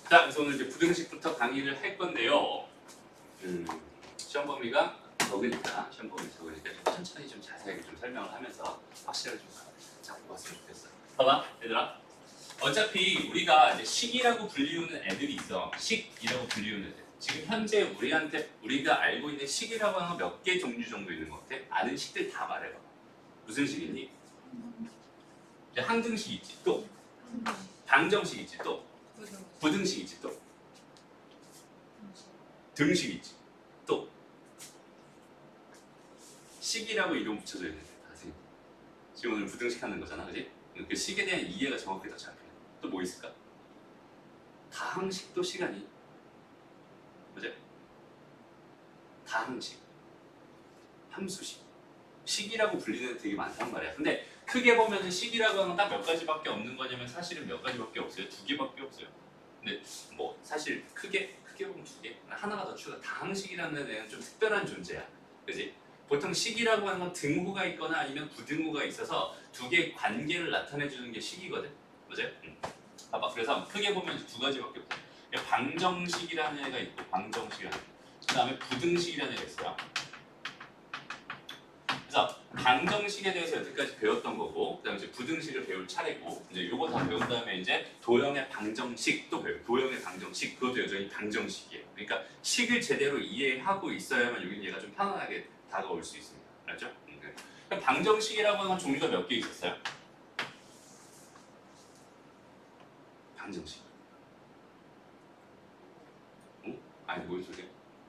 자, 그래서 오늘 이제 부등식부터 강의를 할 건데요. 시험 범위가 적으니까 좀 천천히 좀 자세하게 좀 설명을 하면서 확실하게 좀 잡고 갔으면 좋겠어. 봐봐, 얘들아. 어차피 우리가 이제 식이라고 불리우는 애들이 있어. 식이라고 불리우는 애들. 지금 현재 우리가 알고 있는 식이라고 하는 건 몇 개 종류 정도 있는 것 같아? 아는 식들 다 말해봐. 무슨 식이니? 이제 항등식 있지, 또 방정식 있지, 또 부등식 있지, 또 등식 있지, 또 식이라고 이름 붙여져 있는데 다시 지금 오늘 부등식 하는 거잖아, 그지? 그 식에 대한 이해가 정확히 더 잘 돼. 또 뭐 있을까? 다항식도 시간이, 그지? 다항식, 함수식, 식이라고 불리는 게 되게 많단 말이야. 근데 크게 보면 식이라고 하는 건 딱 몇 가지밖에 없는 거냐면 사실은 몇 가지밖에 없어요. 2개밖에 없어요. 근데 뭐 사실 크게 보면 2개, 하나가 더 추가. 다항식이라는 애는 좀 특별한 존재야, 그지? 보통 식이라고 하는 건 등호가 있거나 아니면 부등호가 있어서 2개의 관계를 나타내주는 게 식이거든, 그지? 봐봐, 그래서 크게 보면 2가지밖에 없어. 방정식이라는 애가 있고, 방정식이라는, 그 다음에 부등식이라는 애가 있어요. 그래서 방정식에 대해서 여태까지 배웠던 거고, 그다음에 이제 부등식을 배울 차례고, 이제 요거 다 배운 다음에 이제 도형의 방정식도 배워요. 도형의 방정식, 그것도 여전히 방정식이에요. 그러니까 식을 제대로 이해하고 있어야만 여기는 얘가 좀 편안하게 다가올 수 있습니다. 알죠? 그러니까 방정식이라고 하는 건 종류가 몇 개 있었어요? 방정식. 아니 뭔 소리야?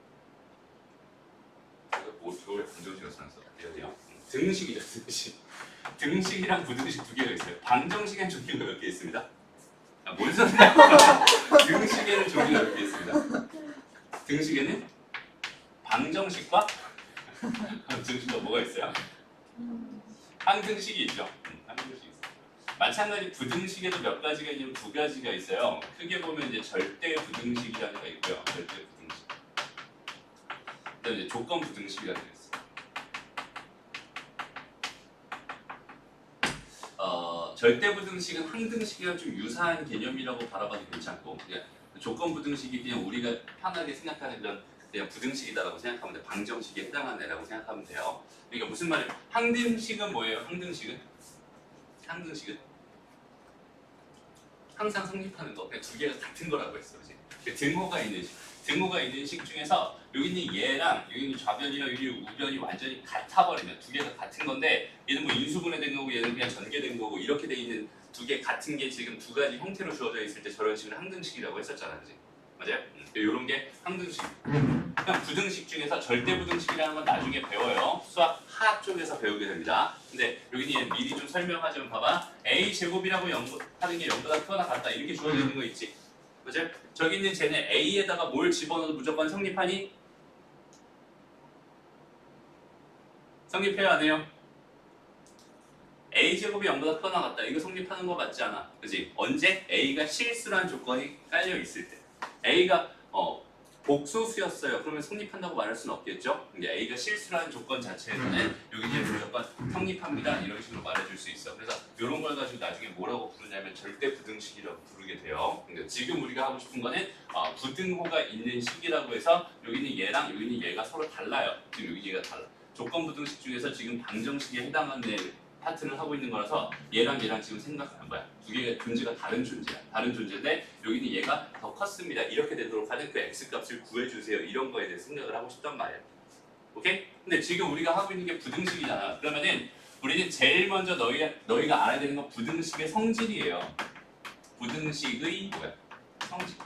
저걸 방정식으로 써놨어. 돼요? 등식이죠, 등식. 등식이랑 부등식 2개가 있어요. 방정식에는 종류가 몇 개 있습니다. 뭔 소리야? 등식에는 종류가 몇 개 있습니다. 등식에는 방정식과 등식과 뭐가 있어요? 항등식이 있죠. 항등식이 있어요. 마찬가지 부등식에도 몇 가지가 있냐면 2가지가 있어요. 크게 보면 이제 절대 부등식이라는 게 있고요. 절대 부등식. 그다음에 이제 조건 부등식이라는 게 있어요. 절대 부등식은 항등식이랑 좀 유사한 개념이라고 바라봐도 괜찮고, 그냥 조건 부등식이 그냥 우리가 편하게 생각하는 그냥 부등식이다라고 생각하면 돼. 방정식에 해당하는 애라고 생각하면 돼요. 그러니까 무슨 말이에요? 항등식은 뭐예요? 항등식은 항상 성립하는 거. 그냥 2개가 같은 거라고 했어, 그렇지? 등호가 있는 식 중에서 여기 있는 얘랑 여기 있는 좌변이랑 여기 있는 우변이 완전히 같아버리면 2개가 같은 건데, 얘는 뭐 인수분해된 거고 얘는 그냥 전개된 거고 이렇게 돼 있는 2개 같은 게 지금 2가지 형태로 주어져 있을 때 저런 식을 항등식이라고 했었잖아, 그지? 맞아요? 이런 게 항등식. 그냥 부등식 중에서 절대 부등식이라는 건 나중에 배워요. 수학 하 쪽에서 배우게 됩니다. 근데 여기는 미리 좀 설명하자면 봐봐. a 제곱이라고 하는 게 0보다 크거나 같다 이렇게 주어져 있는 거 있지? 그죠? 저기 있는 쟤는 A에다가 뭘 집어넣어도 무조건 성립하니? 성립해요, 안 해요? A제곱이 0보다 크거나 같다. 이거 성립하는 거 맞지 않아? 그지? 언제? A가 실수라는 조건이 깔려 있을 때. A가 복소수였어요. 그러면 성립한다고 말할 수는 없겠죠? 근데 A가 실수라는 조건 자체에서는 여기 이제 무조건 성립합니다. 이런 식으로 말해줄 수 있어. 그래서 이런 걸 가지고 나중에 뭐라고 부르냐면 절대 부등식이라고 부르게 돼요. 근데 지금 우리가 하고 싶은 거는 부등호가 있는 식이라고 해서 여기는 얘랑 여기는 얘가 서로 달라요. 지금 여기 얘가 달라. 조건 부등식 중에서 지금 방정식에 해당하는 파트를 하고 있는 거라서 얘랑 지금 생각하는 거야. 2개가 존재가 다른 존재야. 다른 존재인데 여기는 얘가 더 컸습니다. 이렇게 되도록 하는 그 x값을 구해주세요. 이런 거에 대해 생각을 하고 싶단 말이야. 오케이? 근데 지금 우리가 하고 있는 게 부등식이잖아. 그러면은 우리는 제일 먼저 너희가 알아야 되는 건 부등식의 성질이에요. 부등식의 뭐야? 성질.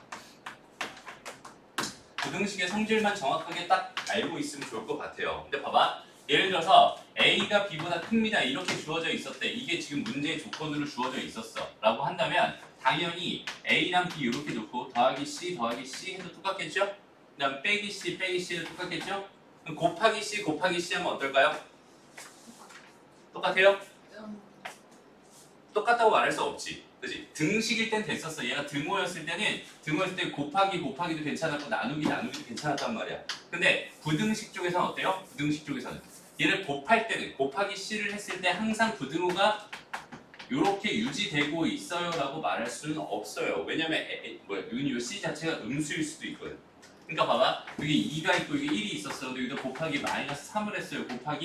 부등식의 성질만 정확하게 딱 알고 있으면 좋을 것 같아요. 근데 봐봐. 예를 들어서 A가 B보다 큽니다. 이렇게 주어져 있었대. 이게 지금 문제의 조건으로 주어져 있었어. 라고 한다면 당연히 A랑 B 이렇게 놓고 더하기 C 해도 똑같겠죠? 그 다음 빼기 C 해도 똑같겠죠? 그럼 곱하기 C 하면 어떨까요? 똑같아요? 똑같다고 말할 수 없지. 그치? 등식일 땐 됐었어. 얘가 등호였을 때는 곱하기도 괜찮았고 나누기도 괜찮았단 말이야. 근데 부등식 쪽에서는 어때요? 부등식 쪽에서는 얘를 곱할 때는 곱하기 C를 했을 때 항상 부등호가 이렇게 유지되고 있어요라고 말할 수는 없어요. 왜냐면 여기 이 C 자체가 음수일 수도 있거든. 그러니까 봐봐, 여기 2가 있고 여기 1이 있었어. 근데 여기다 곱하기 마이너스 3을 했어요.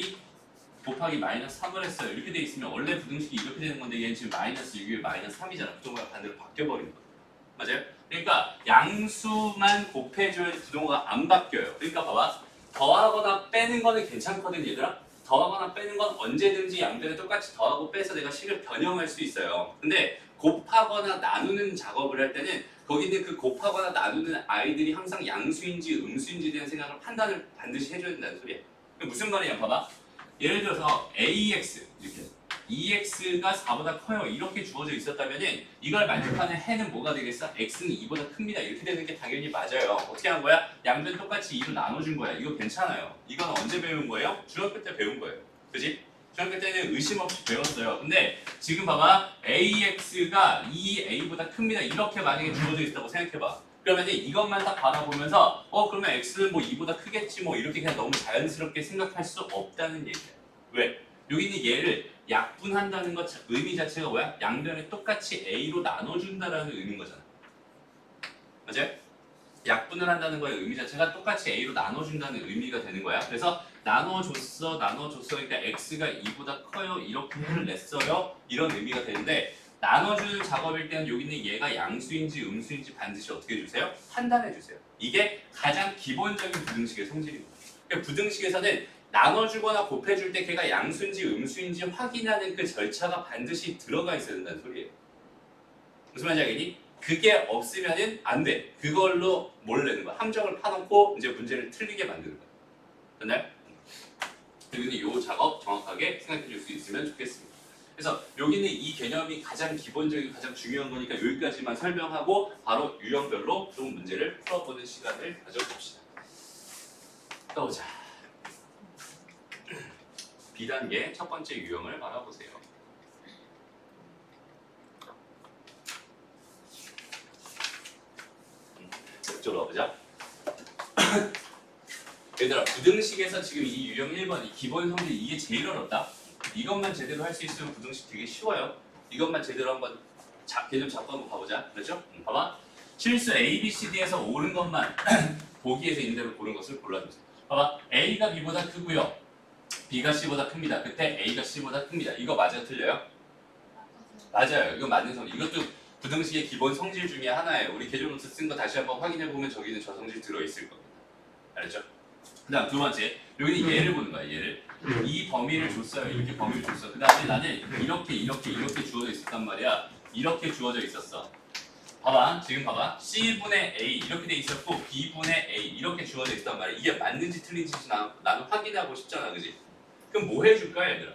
곱하기 마이너스 3을 했어요. 이렇게 돼 있으면 원래 부등식이 이렇게 되는 건데 얘는 지금 마이너스 6이 마이너스 3이잖아. 부동호가 반대로 바뀌어버린 거야. 맞아요? 그러니까 양수만 곱해줘야 부동호가 안 바뀌어요. 그러니까 봐봐, 더하거나 빼는 거는 괜찮거든 얘들아. 더하거나 빼는 건 언제든지 양변에 똑같이 더하고 빼서 내가 식을 변형할 수 있어요. 근데 곱하거나 나누는 작업을 할 때는 거기 있는 그 곱하거나 나누는 아이들이 항상 양수인지 음수인지에 대한 생각을 판단을 반드시 해줘야 된다는 소리야. 무슨 말이냐 봐봐. 예를 들어서 AX 이렇게 EX가 4보다 커요 이렇게 주어져 있었다면은 이걸 만족하는 해는 뭐가 되겠어? X는 2보다 큽니다 이렇게 되는 게 당연히 맞아요. 어떻게 한 거야? 양변 똑같이 2로 나눠준 거야. 이거 괜찮아요. 이건 언제 배운 거예요? 중학교 때 배운 거예요. 그지? 중학교 때는 의심 없이 배웠어요. 근데 지금 봐봐, AX가 2A보다 큽니다 이렇게 만약에 주어져 있다고 생각해봐. 그러면 이것만 딱 바라보면서 그러면 X는 뭐 2보다 크겠지 뭐 이렇게 그냥 너무 자연스럽게 생각할 수 없다는 얘기야. 왜? 여기 있는 얘를 약분한다는 것 의미 자체가 뭐야? 양변에 똑같이 A로 나눠준다라는 의미인 거잖아. 맞아요? 약분을 한다는 거의 의미 자체가 똑같이 A로 나눠준다는 의미가 되는 거야. 그래서 나눠줬어 그러니까 X가 2보다 커요 이렇게 해를 냈어요 이런 의미가 되는데, 나눠주는 작업일 때는 여기 있는 얘가 양수인지 음수인지 반드시 어떻게 해주세요? 판단해 주세요. 이게 가장 기본적인 부등식의 성질입니다. 그러니까 부등식에서는 나눠주거나 곱해줄 때 걔가 양수인지 음수인지 확인하는 그 절차가 반드시 들어가 있어야 된다는 소리예요. 무슨 말인지 알겠니? 그게 없으면은 안 돼. 그걸로 뭘 내는 거야? 함정을 파놓고 이제 문제를 틀리게 만드는 거야. 됐나요? 그리고 이 작업 정확하게 생각해 줄 수 있으면 좋겠습니다. 그래서 여기는 이 개념이 가장 기본적이고 가장 중요한 거니까 여기까지만 설명하고 바로 유형별로 좀 문제를 풀어보는 시간을 가져봅시다. 떠보자. B단계 첫 번째 유형을 알아보세요. 이쪽으로 와보자. 얘들아, 부등식에서 지금 이 유형 1번, 이 기본 성질 이게 제일 어렵다. 이것만 제대로 할 수 있으면 부등식 되게 쉬워요. 이것만 제대로 한번 개념 잡고 한번 가보자. 그렇죠? 봐봐. 실수 A, B, C, D에서 옳은 것만 보기에서 있는 대로 고른 것을 골라주세요. 봐봐. A가 B보다 크고요. B가 C보다 큽니다. 그때 A가 C보다 큽니다. 이거 맞아요? 틀려요? 맞아요. 이거 맞는 성질. 이것도 부등식의 기본 성질 중에 하나예요. 우리 개념 노트 쓴 거 다시 한번 확인해보면 저기는 저 성질 들어있을 겁니다. 알았죠? 그 다음 두 번째. 여기는 얘를 보는 거야. 얘를. 이 범위를 줬어요. 이렇게 범위를 줬어. 그 다음에 나는 이렇게 주어져 있었단 말이야. 이렇게 주어져 있었어. 봐봐. 지금 봐봐. C분의 A 이렇게 돼 있었고 B분의 A 이렇게 주어져 있단 말이야. 이게 맞는지 틀린지 나는 확인하고 싶잖아. 그지? 그럼 뭐 해줄까 얘들아?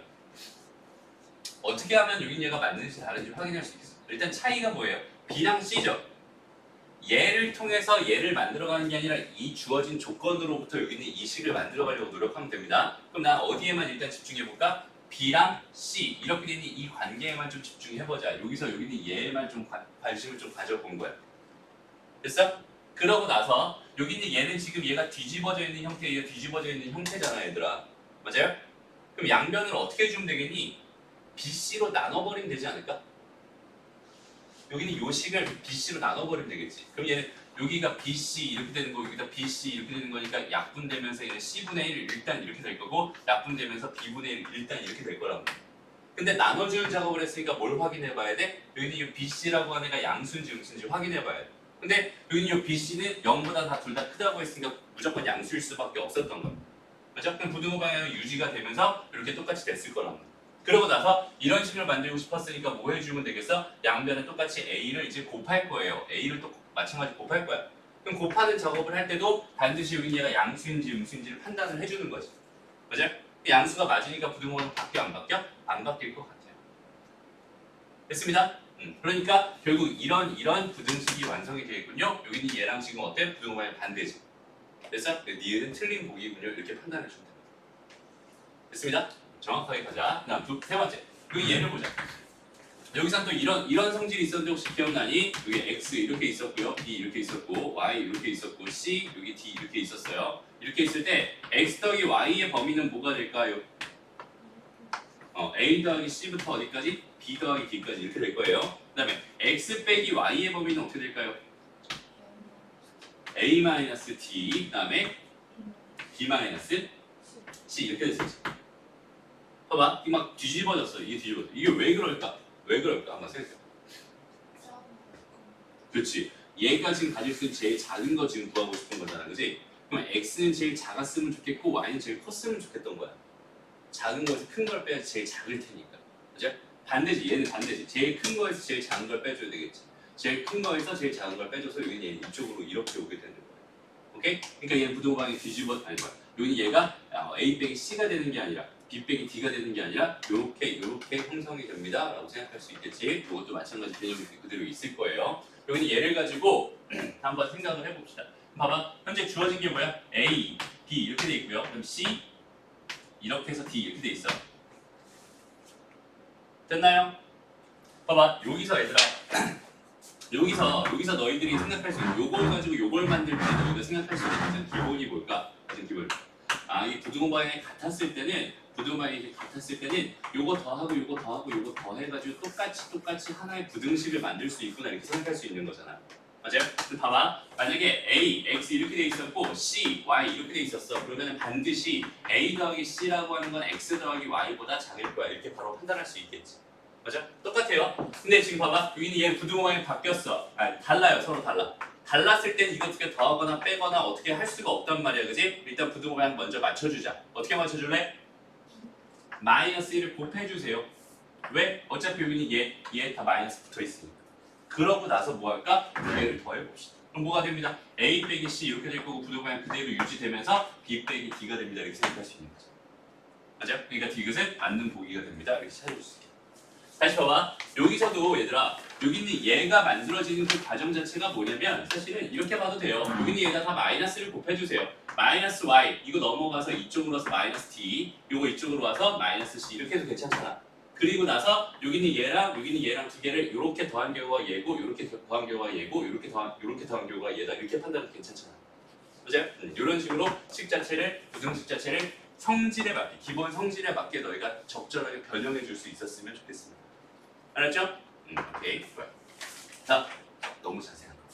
어떻게 하면 여긴 얘가 맞는지 다른지 확인할 수 있겠어? 일단 차이가 뭐예요? B랑 C죠. 얘를 통해서 얘를 만들어가는 게 아니라 이 주어진 조건으로부터 여기 있는 이 식을 만들어가려고 노력하면 됩니다. 그럼 난 어디에만 일단 집중해볼까? B랑 C 이렇게 되는 이 관계에만 좀 집중해보자. 여기서 여기 있는 얘에만 좀 관심을 좀 가져본 거야. 됐어? 그러고 나서 여기 있는 얘는 지금 얘가 뒤집어져 있는 형태예요. 뒤집어져 있는 형태잖아 얘들아. 맞아요? 그럼 양변을 어떻게 해주면 되겠니? BC로 나눠버리면 되지 않을까? 여기는 요 식을 BC로 나눠버리면 되겠지. 그럼 얘는 여기가 BC 이렇게 되는 거, 여기다 BC 이렇게 되는 거니까 약분되면서 얘는 C분의 1 일단 이렇게 될 거고 약분되면서 B분의 1 일단 이렇게 될 거라고. 근데 나눠주는 작업을 했으니까 뭘 확인해 봐야 돼? 여기는 이 BC라고 하는 애가 양수인지 음수인지 확인해 봐야 돼. 근데 여기는 이 BC는 0보다 다 둘 다 크다고 했으니까 무조건 양수일 수밖에 없었던 거야. 맞죠? 그럼 부등호 방향은 유지가 되면서 이렇게 똑같이 됐을 거라고. 그러고 나서 이런 식을 만들고 싶었으니까 뭐 해주면 되겠어? 양변에 똑같이 A를 이제 곱할 거예요. A를 또 마찬가지 곱할 거야. 그럼 곱하는 작업을 할 때도 반드시 여기 얘가 양수인지 음수인지를 판단을 해주는 거지. 맞아요? 양수가 맞으니까 부등호는 바뀌어 안 바뀌어? 안 바뀔 것 같아요. 됐습니다? 그러니까 결국 이런 부등식이 완성이 되겠군요. 여기는 얘랑 지금 어때? 부등호 방향 반대지. 그래서 니은 틀린 보기군요. 이렇게 판단해 주면 됩니다. 됐습니다? 정확하게 가자. 그다음 세 번째. 여기 얘를 보자. 여기서 또 이런 성질이 있었는데 혹시 기억나니? 여기 X 이렇게 있었고요. B 이렇게 있었고 Y 이렇게 있었고 C 여기 D 이렇게 있었어요. 이렇게 있을 때 X 더하기 Y의 범위는 뭐가 될까요? A 더하기 C부터 어디까지? B 더하기 D까지 이렇게 될 거예요. 그 다음에 X 빼기 Y의 범위는 어떻게 될까요? A-D, 그 다음에 B-C 이렇게 됐어요. 봐봐, 이게 막 뒤집어졌어. 이게 뒤집어졌어. 이게 왜 그럴까? 왜 그럴까? 한번 생각해. 그렇지. 얘가 지금 가질 수 있는 제일 작은 거 지금 구하고 싶은 거잖아, 그지? 그럼 X는 제일 작았으면 좋겠고 Y는 제일 컸으면 좋겠던 거야. 작은 거에서 큰 걸 빼야지 제일 작을 테니까. 그죠? 반대지, 얘는 반대지. 제일 큰 거에서 제일 작은 걸 빼줘야 되겠지. 제일 큰 거에서 제일 작은 걸 빼줘서 여기는 얘는 이쪽으로 이렇게 오게 되는 거야. 오케이? 그러니까 얘는 부동방이 뒤집어, 아니 뭐야. 여기 얘가 A 빼기 C가 되는 게 아니라 B 빼기 D가 되는 게 아니라 요렇게 형성이 됩니다. 라고 생각할 수 있겠지. 이것도 마찬가지 개념이 그대로 있을 거예요. 여기는 얘를 가지고 한번 생각을 해봅시다. 봐봐. 현재 주어진 게 뭐야? A, B 이렇게 돼 있고요. 그럼 C 이렇게 해서 D 이렇게 돼 있어. 됐나요? 봐봐. 여기서 얘들아. 여기서 너희들이 생각할 수 있는 요걸 가지고 요걸 만들 때 너희가 생각할 수 있는 기본이 뭘까? 가장 기본. 이 부등호방향이 같았을 때는 요거 더하고 요거 더하고 요거 더해가지고 똑같이 하나의 부등식을 만들 수 있구나 이렇게 생각할 수 있는 거잖아. 맞아요? 그럼 봐봐. 만약에 A, X 이렇게 돼 있었고 C, Y 이렇게 돼 있었어. 그러면 반드시 A 더하기 C라고 하는 건 X 더하기 Y보다 작을 거야. 이렇게 바로 판단할 수 있겠지. 맞아? 똑같아요. 근데 지금 봐봐. 여기는 얘 부등호방향이 바뀌었어. 달라요. 서로 달라. 달랐을 땐 이거 어떻게 더하거나 빼거나 어떻게 할 수가 없단 말이야. 그지? 일단 부등호방향 먼저 맞춰주자. 어떻게 맞춰줄래? 마이너스 1을 곱해주세요. 왜? 어차피 여기는 얘 다 마이너스 붙어있으니까. 그러고 나서 뭐 할까? 얘를 더해봅시다. 그럼 뭐가 됩니다? A 빼기 C 이렇게 될 거고 부등호방향 그대로 유지되면서 B 빼기 D가 됩니다. 이렇게 생각할 수 있는 거죠. 맞아요? 그러니까 디귿은 맞는 보기가 됩니다. 이렇게 찾아줄 수 있어요. 다시 봐봐. 여기서도 얘들아 여기는 얘가 만들어지는 그 과정 자체가 뭐냐면 사실은 이렇게 봐도 돼요. 여기는 얘에다가 마이너스를 곱해주세요. 마이너스 Y 이거 넘어가서 이쪽으로 와서 마이너스 D 요거 이쪽으로 와서 마이너스 C 이렇게 해도 괜찮잖아. 그리고 나서 여기는 얘랑 두 개를 이렇게 더한 경우가 얘고 이렇게 더한 경우가 얘고 이렇게 더한 경우가 얘다 이렇게 판단해도 괜찮잖아. 맞아요? 이런 식으로 부등식 자체를 성질에 맞게 기본 성질에 맞게 너희가 적절하게 변형해 줄 수 있었으면 좋겠습니다. 알았죠? 오케이. 자, 너무 자세한 거.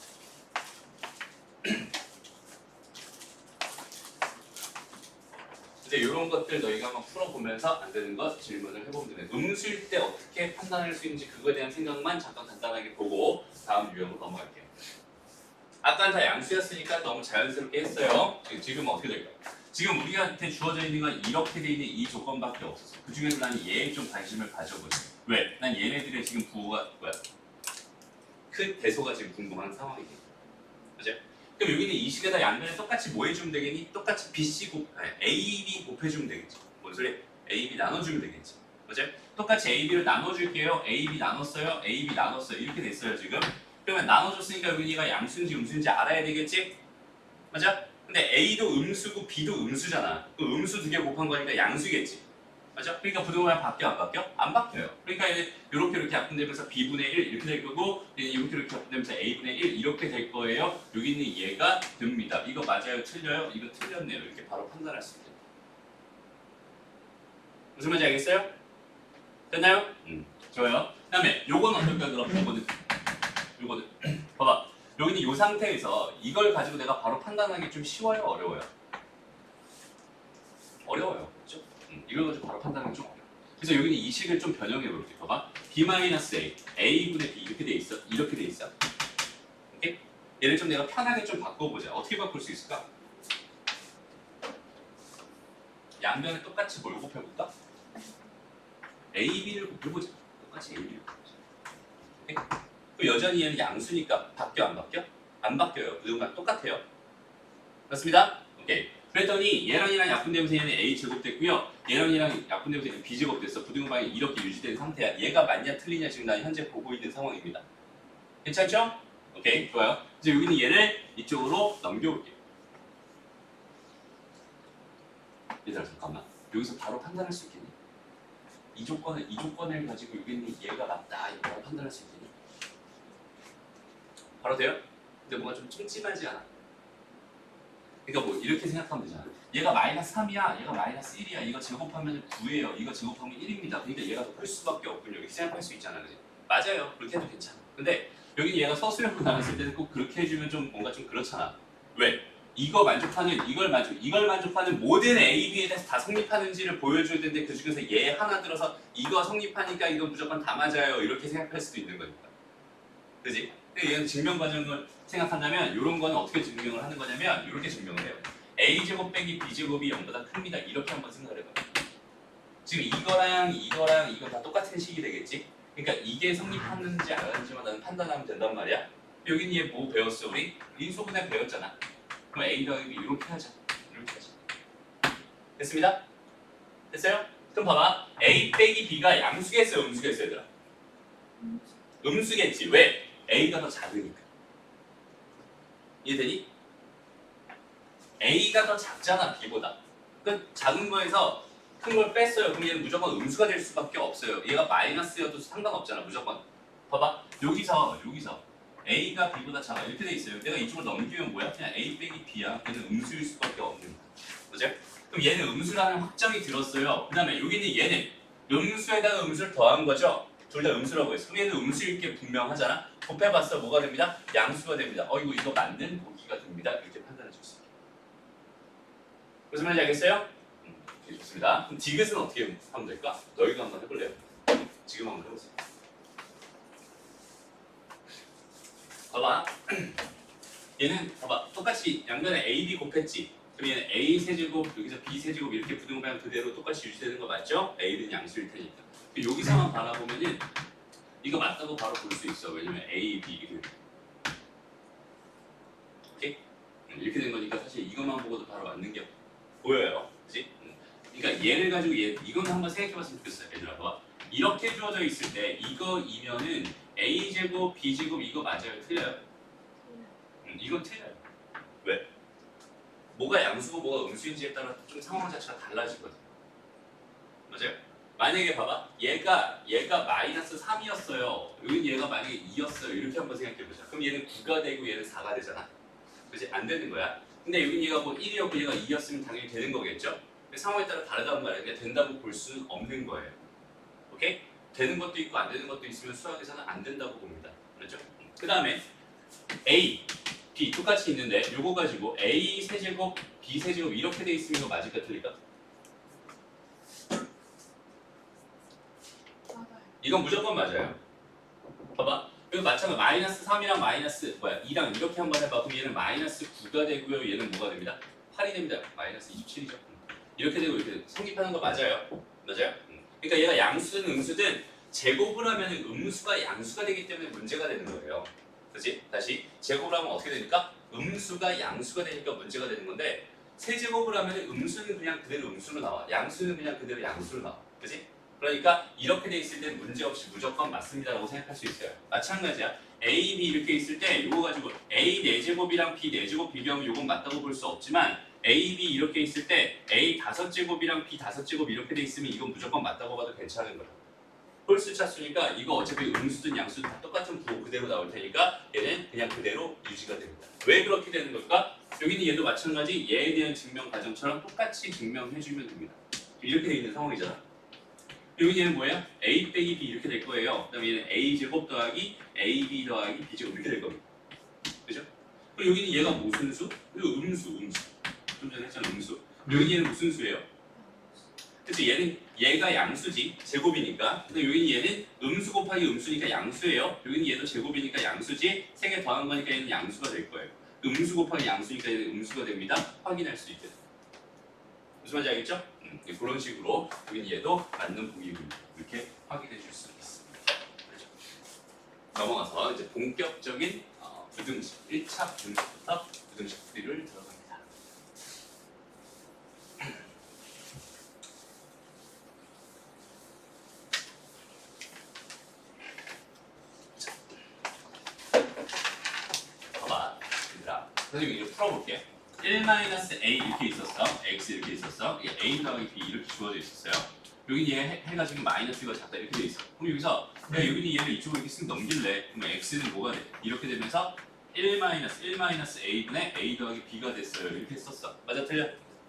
근데 이런 것들 너희가 한번 풀어보면서 안 되는 것 질문을 해보면 되네. 음수일 때 어떻게 판단할 수 있는지 그거에 대한 생각만 잠깐 간단하게 보고 다음 유형으로 넘어갈게요. 아까는 다 양수였으니까 너무 자연스럽게 했어요. 지금은 어떻게 될까요? 지금 우리한테 주어져 있는 건 이렇게 돼 있는 이 조건밖에 없었어. 그 중에서 나는 얘에 좀 관심을 가져보지. 왜? 난 얘네들의 지금 부호가 뭐야? 큰 대소가 지금 궁금한 상황이니. 맞아요? 그럼 여기는 이 식에다 양면에 똑같이 뭐 해주면 되겠니? 똑같이 AB 곱해주면 되겠지. 뭔 소리야? AB 나눠주면 되겠지. 맞아요? 똑같이 AB를 나눠줄게요. AB 나눴어요. AB 나눴어요. 이렇게 됐어요 지금. 그러면 나눠줬으니까 여기가 양수인지 음수인지 알아야 되겠지? 맞아? 근데 A도 음수고 B도 음수잖아. 그 음수 두 개 곱한 거니까 양수겠지. 맞아? 그러니까 부등호방향 바뀌어 안 바뀌어? 안 바뀌어요. 그러니까 이렇게 약분되면서 B분의 1 이렇게 될 거고 이렇게 약분되면서 A분의 1 이렇게 될 거예요. 여기 있는 얘가 됩니다. 이거 맞아요? 틀려요? 이거 틀렸네요. 이렇게 바로 판단할 수 있겠다. 무슨 말인지 알겠어요? 됐나요? 좋아요. 그 다음에 요건 어떨까 그럼? 요거는 봐봐. 여기는 이 상태에서 이걸 가지고 내가 바로 판단하기 좀 쉬워요? 어려워요? 어려워요. 그렇죠? 이걸 가지고 바로 판단하기 좀 어려워요. 그래서 여기는 이 식을 좀 변형해 볼게. 봐봐. B-A, A분의 B 이렇게 돼 있어. 이렇게 돼 있어. 오케이? 얘를 좀 내가 편하게 좀 바꿔보자. 어떻게 바꿀 수 있을까? 양변에 똑같이 뭘 곱해볼까? AB를 곱해보자. 똑같이 AB를 곱해보자. 오케이? 여전히 얘는 양수니까 바뀌어 안 바뀌어? 안 바뀌어요. 부등호방 똑같아요. 그렇습니다. 오케이. 그랬더니 얘랑 약분되면서 얘는 A 제곱됐고요. 얘랑 약분되면서 얘는 B 제곱됐어. 부등호방이 이렇게 유지된 상태야. 얘가 맞냐 틀리냐 지금 나 현재 보고 있는 상황입니다. 괜찮죠? 오케이 좋아요. 이제 여기는 얘를 이쪽으로 넘겨볼게요. 얘들아 잠깐만. 여기서 바로 판단할 수 있겠니? 이 조건을 가지고 여기는 얘가 맞다 이거 바로 판단할 수 있겠니? 바로 돼요? 근데 뭔가 좀 찜찜하지 않아? 그러니까 뭐 이렇게 생각하면 되잖아. 얘가 마이너스 3이야, 얘가 마이너스 1이야. 이거 제곱하면 9예요. 이거 제곱하면 1입니다. 그러니까 얘가 더 클 수밖에 없군요. 이렇게 생각할 수 있잖아, 그지? 맞아요. 그렇게 해도 괜찮아. 근데 여기 얘가 서술형으로 나왔을 때는 꼭 그렇게 해주면 좀 뭔가 좀 그렇잖아. 왜? 이거 만족하는 이걸 만족하는 모든 A, B에 대해서 다 성립하는지를 보여줘야 되는데 그 중에서 얘 하나 들어서 이거 성립하니까 이거 무조건 다 맞아요. 이렇게 생각할 수도 있는 거니까. 그지? 근데 얘는 증명 과정을 생각한다면 이런 거는 어떻게 증명을 하는 거냐면 이렇게 증명을 해요. A제곱 빼기 B제곱이 0보다 큽니다. 이렇게 한번 생각을 해봐요. 지금 이거랑 이거 다 똑같은 식이 되겠지? 그러니까 이게 성립하는지 안 하는지만 나는 판단하면 된단 말이야. 여기는 얘 뭐 배웠어? 우리 인수분해 배웠잖아. 그럼 A 더하기 B 이렇게 하자. 이렇게 하자. 됐습니다? 됐어요? 그럼 봐봐. A 빼기 B가 양수겠어요? 음수겠어요? 얘들아? 음수겠지. 왜? A가 더 작으니까. 이해되니? A가 더 작잖아, B보다. 그 작은 거에서 큰 걸 뺐어요. 그럼 얘는 무조건 음수가 될 수밖에 없어요. 얘가 마이너스여도 상관없잖아, 무조건. 봐봐. 여기서 A가 B보다 작아. 이렇게 돼 있어요. 내가 이쪽으로 넘기면 뭐야? 그냥 A 빼기 B야. 얘는 음수일 수밖에 없는 거야. 그죠? 그럼 얘는 음수라는 확정이 들었어요. 그 다음에 여기는 얘는 음수에다가 음수를 더한 거죠? 둘 다 음수라고 했어. 그럼 얘는 음수일 게 분명하잖아? 곱해봤어. 뭐가 됩니다? 양수가 됩니다. 이거 맞는 보기가 됩니다. 이렇게 판단해 줬어요. 무슨 말인지 알겠어요? 좋습니다. 그럼 디귿은 어떻게 하면 될까? 너희가 한번 해볼래요? 지금 한번 해보세요. 봐봐. 얘는 봐봐. 똑같이 양면에 A, B 곱했지. 그럼 얘는 A 세제곱, 여기서 B 세제곱 이렇게 부등호랑 그대로 똑같이 유지되는 거 맞죠? A는 양수일 테니까. 여기서만 바라보면은 이거 맞다고 바로 볼 수 있어. 왜냐면 A, B 이렇게. 오케이? 이렇게 된 거니까 사실 이것만 보고도 바로 맞는 게 보여요. 그치? 그러니까 얘를 가지고 이거는 한번 생각해봤으면 좋겠어요. 얘들아, 봐봐. 이렇게 주어져 있을 때 이거이면은 A제곱, B제곱 이거 맞아요? 틀려요? 이건 틀려요. 왜? 뭐가 양수고 뭐가 음수인지에 따라 좀 상황 자체가 달라지거든. 맞아요? 만약에 봐봐. 얘가 마이너스 3이었어요. 여기 얘가 만약에 2였어요. 이렇게 한번 생각해보자. 그럼 얘는 9가 되고 얘는 4가 되잖아. 그치? 안 되는 거야. 근데 여기 얘가 뭐 1이었고 얘가 2였으면 당연히 되는 거겠죠? 상황에 따라 다르단 말이야. 그러니까 된다고 볼 수는 없는 거예요. 오케이? 되는 것도 있고 안 되는 것도 있으면 수학에서는 안 된다고 봅니다. 그렇죠? 그 다음에 A, B 똑같이 있는데 요거 가지고 A 세제곱, B 세제곱 이렇게 돼 있으면 이거 맞을까 틀릴까? 이건 무조건 맞아요. 봐봐. 이거 마찬가지 마이너스 3이랑 마이너스 2랑 이렇게 한번 해봐. 그럼 얘는 마이너스 9가 되고요. 얘는 뭐가 됩니다? 8이 됩니다. 마이너스 27이죠. 이렇게 되고 이렇게 성립하는 거 맞아요. 맞아요? 그러니까 얘가 양수든 음수든 제곱을 하면 음수가 양수가 되기 때문에 문제가 되는 거예요. 그렇지? 다시 제곱을 하면 어떻게 되니까? 음수가 양수가 되니까 문제가 되는 건데 세제곱을 하면 음수는 그냥 그대로 음수로 나와. 양수는 그냥 그대로 양수로 나와. 그렇지? 그러니까 이렇게 돼 있을 때 문제없이 무조건 맞습니다라고 생각할 수 있어요. 마찬가지야. A, B 이렇게 있을 때 이거 가지고 A 4제곱이랑 B 4제곱 비교하면 이건 맞다고 볼 수 없지만 A, B 이렇게 있을 때 A 5제곱이랑 B 5제곱 이렇게 돼 있으면 이건 무조건 맞다고 봐도 괜찮은 거야. 홀수 차수니까 이거 어차피 음수든 양수든 다 똑같은 부호 그대로 나올 테니까 얘는 그냥 그대로 유지가 됩니다. 왜 그렇게 되는 걸까? 여기는 얘도 마찬가지 얘에 대한 증명 과정처럼 똑같이 증명해주면 됩니다. 이렇게 돼 있는 상황이잖아. 여기 얘는 뭐예요? A 빼기 B 이렇게 될 거예요. 그 다음에 얘는 A제곱 더하기 AB 더하기 B제곱 이렇게 될 겁니다. 그죠? 그리고 여기는 얘가 무슨 수? 이거 음수. 좀 전에 했잖아, 음수. 여기 얘는 무슨 수예요? 그치? 얘가 양수지, 제곱이니까. 근데 여기는 얘는 음수 곱하기 음수니까 양수예요. 여기는 얘도 제곱이니까 양수지. 세 개 더한 거니까 얘는 양수가 될 거예요. 음수 곱하기 양수니까 얘는 음수가 됩니다. 확인할 수 있게. 무슨 말인지 알겠죠? 그런 식으로 여기는 얘도 맞는 보기입니다. 이렇게 확인해 줄 수 있습니다. 그렇죠? 넘어가서 이제 본격적인 부등식, 1차 부등식부터 부등식 풀이를 들어갑니다. 봐봐, 얘들아. 선생님이 이거 풀어볼게. 1-a 이렇게 있었어. x 이렇게 있었어. a 더하기 b 이렇게 주어져 있었어요. 여기 얘 해가지고 마이너스가 작다 이렇게 돼 있어. 그럼 여기서 내가 여기는 얘를 이쪽으로 이렇게 쓱 넘길래 그러면 x는 뭐가 돼? 이렇게 되면서 1-A분의 A 더하기 B가 됐어요. 이렇게 썼어. 맞아, 틀려?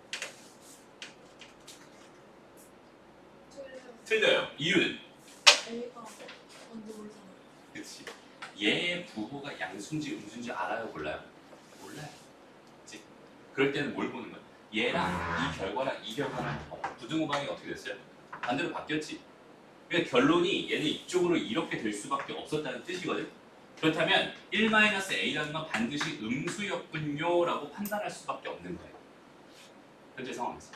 틀려요. 이유는? A가 뭔지 모르잖아. 그치. 얘의 부호가 양수인지 음수인지 알아요, 몰라요? 몰라요. 그치? 그럴 때는 뭘 보는 거야? 얘랑 이 결과랑 부등호방이 어떻게 됐어요? 반대로 바뀌었지. 그러니까 결론이 얘는 이쪽으로 이렇게 될 수밖에 없었다는 뜻이거든. 그렇다면 1-A라는 건 반드시 음수였군요 라고 판단할 수밖에 없는 거예요. 현재 상황에서.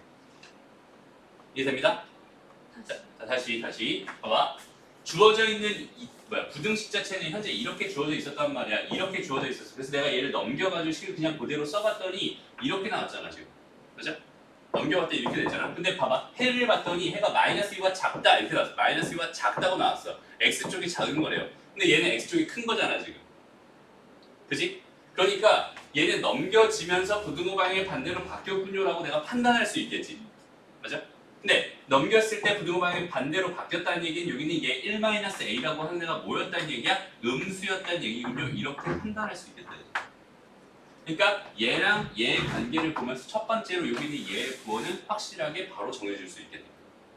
이해됩니다? 다시 봐봐. 주어져 있는 부등식 자체는 현재 이렇게 주어져 있었단 말이야. 이렇게 주어져 있었어. 그래서 내가 얘를 넘겨가지고 식을 그냥 그대로 써봤더니 이렇게 나왔잖아 지금. 그죠? 넘겨봤더니 이렇게 됐잖아. 근데 봐봐. 해를 봤더니 해가 -2가 작다 이렇게 나왔어. -2가 작다고 나왔어. x 쪽이 작은 거래요. 근데 얘는 x 쪽이 큰 거잖아 지금. 그지? 그러니까 얘는 넘겨지면서 부등호 방향이 반대로 바뀌었군요 라고 내가 판단할 수 있겠지. 맞아? 근데 넘겼을 때 부등호 방향이 반대로 바뀌었다는 얘기는 여기는 얘 1-A라고 하는 애가 뭐였다는 얘기야? 음수였다는 얘기군요. 이렇게 판단할 수 있겠다. 그러니까 얘랑 얘의 관계를 보면서 첫 번째로 여기는 얘의 부호는 확실하게 바로 정해줄 수 있겠다.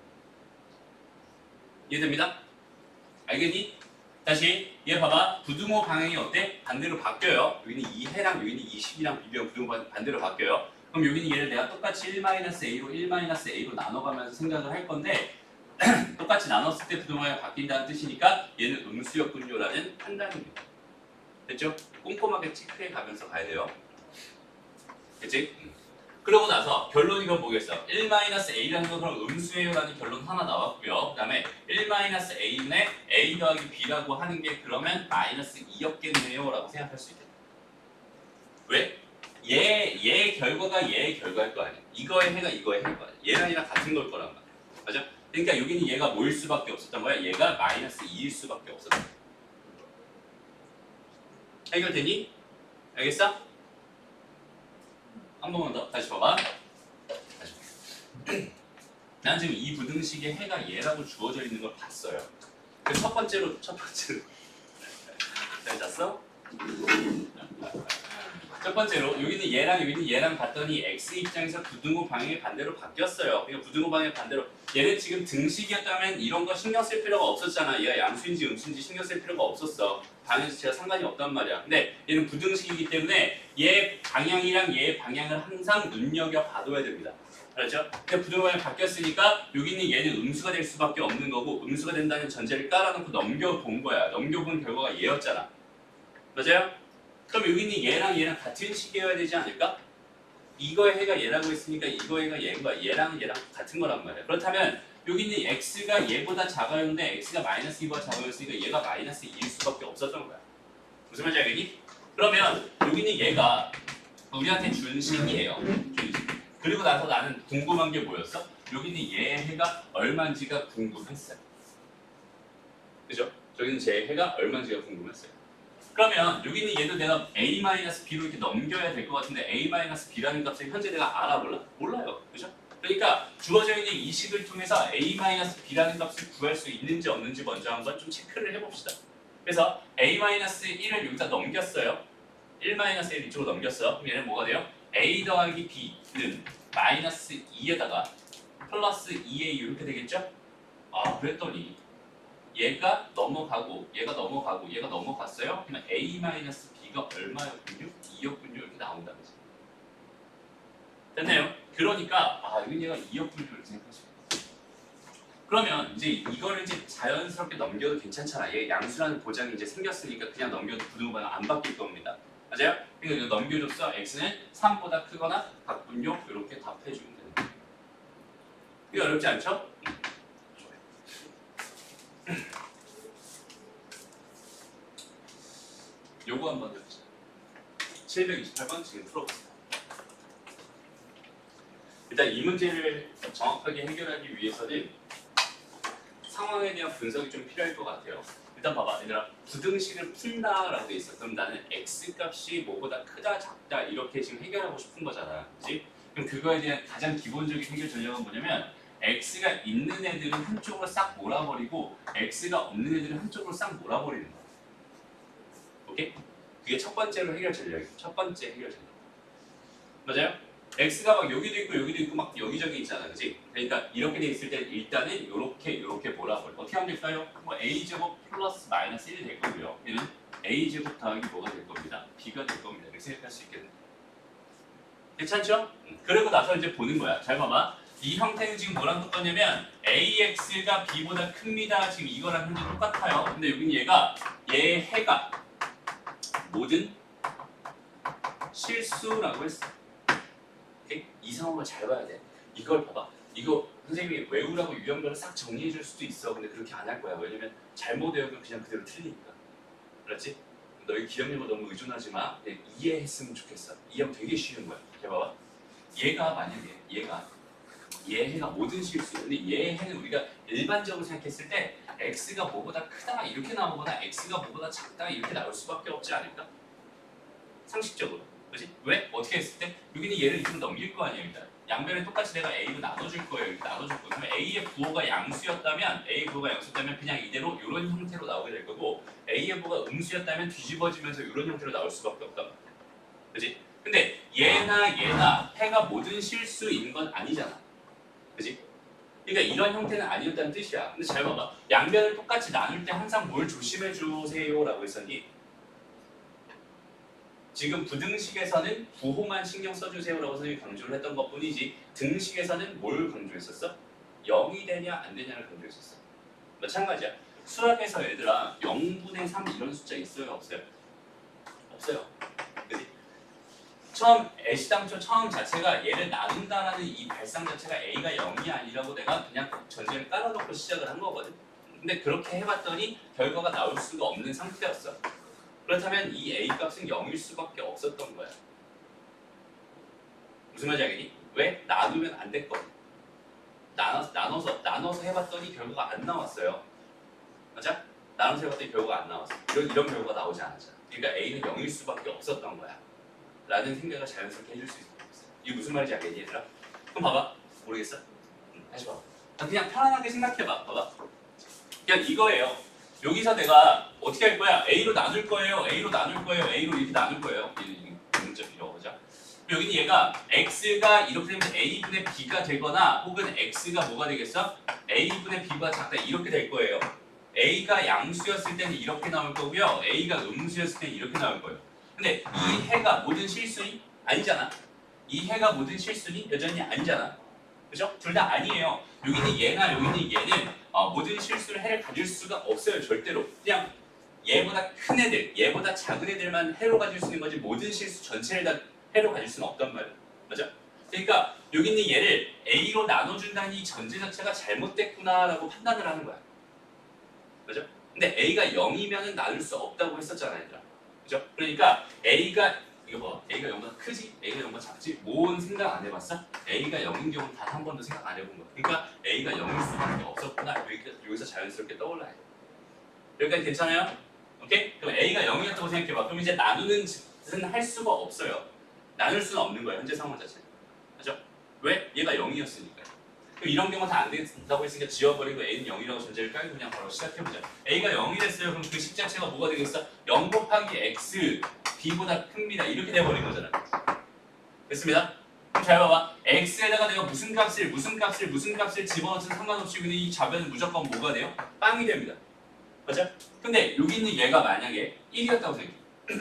이해됩니다? 알겠니? 다시 얘 봐봐. 부등호 방향이 어때? 반대로 바뀌어요. 여기는 이 해랑 여기는 이 식이랑 비교하면 부등호 방향이 반대로 바뀌어요. 그럼 여기는 얘를 내가 똑같이 1-A로 나눠가면서 생각을 할 건데 똑같이 나눴을 때 부등호 방향이 바뀐다는 뜻이니까 얘는 음수였군요라는 판단입니다. 됐죠? 꼼꼼하게 체크해 가면서 가야 돼요. 그치? 그러고 나서 결론이 그럼 뭐겠어? 1-A라는 건 그럼 음수예요라는 결론 하나 나왔고요. 그 다음에 1-A분의 A 더하기 B라고 하는 게 그러면 -2였겠네요 라고 생각할 수 있겠다. 왜? 얘의 결과가 얘의 결과일 거 아니야. 이거의 해가 이거의 해일 거 아니야. 얘랑 얘랑 같은 걸 거란 말이야. 맞아? 그러니까 여기는 얘가 뭐일 수밖에 없었던 거야? 얘가 -2일 수밖에 없었던 거야. 해결되니? 알겠어? 한 번만 더 다시 봐봐. 난 지금 이 부등식의 해가 얘라고 주어져 있는 걸 봤어요. 그래서 첫 번째로 잘 잤어? 첫 번째로 여기는 얘랑 봤더니 x 입장에서 부등호 방향이 반대로 바뀌었어요. 그러니까 부등호 방향 반대로 얘는 지금 등식이었다면 이런 거 신경 쓸 필요가 없었잖아. 얘가 양수인지 음수인지 신경 쓸 필요가 없었어. 방향 자체가 상관이 없단 말이야. 근데 얘는 부등식이기 때문에 얘 방향이랑 얘 방향을 항상 눈여겨봐둬야 됩니다. 알았죠? 근데 부등호 방향이 바뀌었으니까 여기는 얘는 음수가 될 수밖에 없는 거고 음수가 된다는 전제를 깔아놓고 넘겨본 거야. 넘겨본 결과가 얘였잖아. 맞아요? 그럼 여기는 얘랑 같은 식이어야 되지 않을까? 이거의 해가 얘라고 했으니까 이거의 해가 얘인 거야. 얘랑 같은 거란 말이야. 그렇다면 여기는 x가 얘보다 작아였는데 x가 -2보다 작아였으니까 얘가 -2일 수밖에 없었던 거야. 무슨 말인지 알겠니? 그러면 여기는 얘가 우리한테 준 식이에요. 그리고 나서 나는 궁금한 게 뭐였어? 여기는 얘의 해가 얼마인지가 궁금했어요. 그죠? 저기는 제 해가 얼마인지가 궁금했어요. 그러면 여기는 얘도 내가 A-B로 이렇게 넘겨야 될 것 같은데 A-B라는 값을 현재 내가 알아볼라? 몰라요. 그죠? 그러니까 주어져 있는 이 식을 통해서 A-B라는 값을 구할 수 있는지 없는지 먼저 한번 좀 체크를 해봅시다. 그래서 A-1을 여기다 넘겼어요. 1-1 이쪽으로 넘겼어. 그럼 얘는 뭐가 돼요? A 더하기 B는 -2에다가 플러스 2A 이렇게 되겠죠? 아, 그랬더니 얘가 넘어가고 얘가 넘어갔어요. 그러면 A-B가 얼마였군요? 2였군요. 이렇게 나온다는 거죠. 됐나요? 그러니까 여기 얘가 2였군요. 이렇게 생각할 수 있어요. 그러면 이제 이거를 이제 자연스럽게 넘겨도 괜찮잖아. 얘 양수라는 보장이 이제 생겼으니까 그냥 넘겨도 부등호 방향 안 바뀔 겁니다. 맞아요? 그러니까 이거 넘겨줬어. x는 3보다 크거나 같군요. 이렇게 답해주면 되는 거예요. 이거 어렵지 않죠? 요거 한번 해보자. 728번 지금 풀어보세요. 일단 이 문제를 정확하게 해결하기 위해서는 상황에 대한 분석이 좀 필요할 것 같아요. 일단 봐봐, 얘들아. 부등식을 푼다라고 돼 있어. 그럼 나는 x값이 뭐보다 크다, 작다 이렇게 지금 해결하고 싶은 거잖아. 그치? 그럼 그거에 대한 가장 기본적인 해결 전략은 뭐냐면 x가 있는 애들은 한쪽으로 싹 몰아버리고 x가 없는 애들은 한쪽으로 싹 몰아버리는 거야. 오케이? 그게 첫 번째로 해결 전략이에요. 첫 번째 해결 전략. 맞아요? x가 막 여기도 있고 막 여기저기 있잖아, 그지? 그러니까 이렇게 돼 있을 때 일단은 이렇게 몰아버려. 어떻게 하면 될까요? 뭐 a 제곱 플러스 마이너스 1이 될 거고요. 얘는 a 제곱 더하기 뭐가 될 겁니다. b가 될 겁니다. 이렇게 생각할 수 있겠네. 괜찮죠? 그리고 나서 이제 보는 거야. 잘 봐봐. 이 형태는 지금 뭐랑 똑같냐면 ax가 b보다 큽니다. 지금 이거랑 현재 똑같아요. 근데 여기는 얘 해가 모든 실수라고 했어. 오케이? 이 상황을 잘 봐야 돼. 이걸 봐봐. 이거 선생님이 외우라고 유형별로 싹 정리해 줄 수도 있어. 근데 그렇게 안 할 거야. 왜냐면 잘못 외우면 그냥 그대로 틀리니까. 그렇지? 너희 기억력을 너무 의존하지 마. 그냥 이해했으면 좋겠어. 이 형 되게 쉬운 거야. 잘 봐봐. 얘가 만약에 얘 해가 모든 실수. 근데 얘 해는 우리가 일반적으로 생각했을 때 x가 뭐보다 크다 이렇게 나오거나 x가 뭐보다 작다 이렇게 나올 수밖에 없지 않을까? 상식적으로. 그렇지? 왜? 어떻게 했을 때? 여기는 얘를 좀 넘길 거 아니야 일단. 양변에 똑같이 내가 a로 나눠줄 거예요. 이렇게 나눠줄 거예요. 그러면 a의 부호가 양수였다면 그냥 이대로 이런 형태로 나오게 될 거고 a의 부호가 음수였다면 뒤집어지면서 이런 형태로 나올 수밖에 없단 말이야. 그렇지? 근데 얘나 해가 모든 실수인 건 아니잖아. 그렇지? 그러니까 이런 형태는 아니었다는 뜻이야. 근데 잘 봐봐. 양변을 똑같이 나눌 때 항상 뭘 조심해 주세요라고 했었니? 지금 부등식에서는 부호만 신경 써주세요라고 선생님이 강조를 했던 것뿐이지 등식에서는 뭘 강조했었어? 0이 되냐 안 되냐를 강조했었어. 마찬가지야. 수학에서 얘들아 0분의 3 이런 숫자 있어요? 없어요? 없어요. 그치? 애시당초 처음 자체가 얘를 나눈다라는 이 발상 자체가 a가 0이 아니라고 내가 그냥 전제를 깔아놓고 시작을 한 거거든. 근데 그렇게 해봤더니 결과가 나올 수가 없는 상태였어. 그렇다면 이 a 값은 0일 수밖에 없었던 거야. 무슨 말인지 알겠니? 왜? 나누면 안 됐거든. 나눠서 해봤더니 결과가 안 나왔어요. 맞아? 나눠서 해봤더니 결과가 안 나왔어. 이런 결과가 나오지 않았잖아. 그러니까 a는 0일 수밖에 없었던 거야. 라는 생각을 자연스럽게 해줄 수 있어. 이게 무슨 말인지 알겠니 얘들아? 그럼 봐봐. 모르겠어? 다시 봐봐. 그냥 편안하게 생각해봐. 봐봐. 그냥 이거예요. 여기서 내가 어떻게 할 거야? A로 나눌 거예요. A로 이렇게 나눌 거예요. 이런 거죠. 여기는 얘가 X가 이렇게 되면 A분의 B가 되거나 혹은 X가 뭐가 되겠어? A분의 B보다 작다 이렇게 될 거예요. A가 양수였을 때는 이렇게 나올 거고요. A가 음수였을 때는 이렇게 나올 거예요. 근데 이 해가 모든 실수니? 아니잖아. 이 해가 모든 실수니? 여전히 아니잖아. 그죠? 둘 다 아니에요. 여기는 얘나 여기는 얘는 모든 실수를 해를 가질 수가 없어요. 절대로. 그냥 얘보다 큰 애들, 얘보다 작은 애들만 해로 가질 수 있는 거지 모든 실수 전체를 다 해로 가질 수는 없단 말이야. 맞아? 그러니까 여기 있는 얘를 A로 나눠준다는 이 전제 자체가 잘못됐구나라고 판단을 하는 거야. 그죠? 근데 A가 0이면 나눌 수 없다고 했었잖아, 얘들아. 그죠? 그러니까 A가 이거 봐. A가 0보다 크지? A가 0보다 작지? 뭔 생각 안 해봤어? A가 0인 경우는 단 한 번도 생각 안 해본 거야. 그러니까 A가 0일 수밖에 없었구나. 여기서 자연스럽게 떠올라야 돼. 여기까지 괜찮아요? 오케이? 그럼 A가 0이었다고 생각해봐. 그럼 이제 나누는 짓은 할 수가 없어요. 나눌 수는 없는 거야. 현재 상황 자체는. 그죠? 왜? 얘가 0이었으니까. 그럼 이런 경우 다 안 된다고 했으니까 지워버리고 A는 0이라고 전제를 깔고 그냥 바로 시작해보자. A가 0이 됐어요. 그럼 그 식 자체가 뭐가 되겠어? 0 곱하기 X B보다 큽니다. 이렇게 돼버린 거잖아. 됐습니다. 그럼 잘 봐봐. X에다가 내가 무슨 값을 집어넣어도 상관없이 그냥 이 좌변은 무조건 뭐가 돼요? 빵이 됩니다. 맞죠? 근데 여기 있는 얘가 만약에 1이었다고 생각해.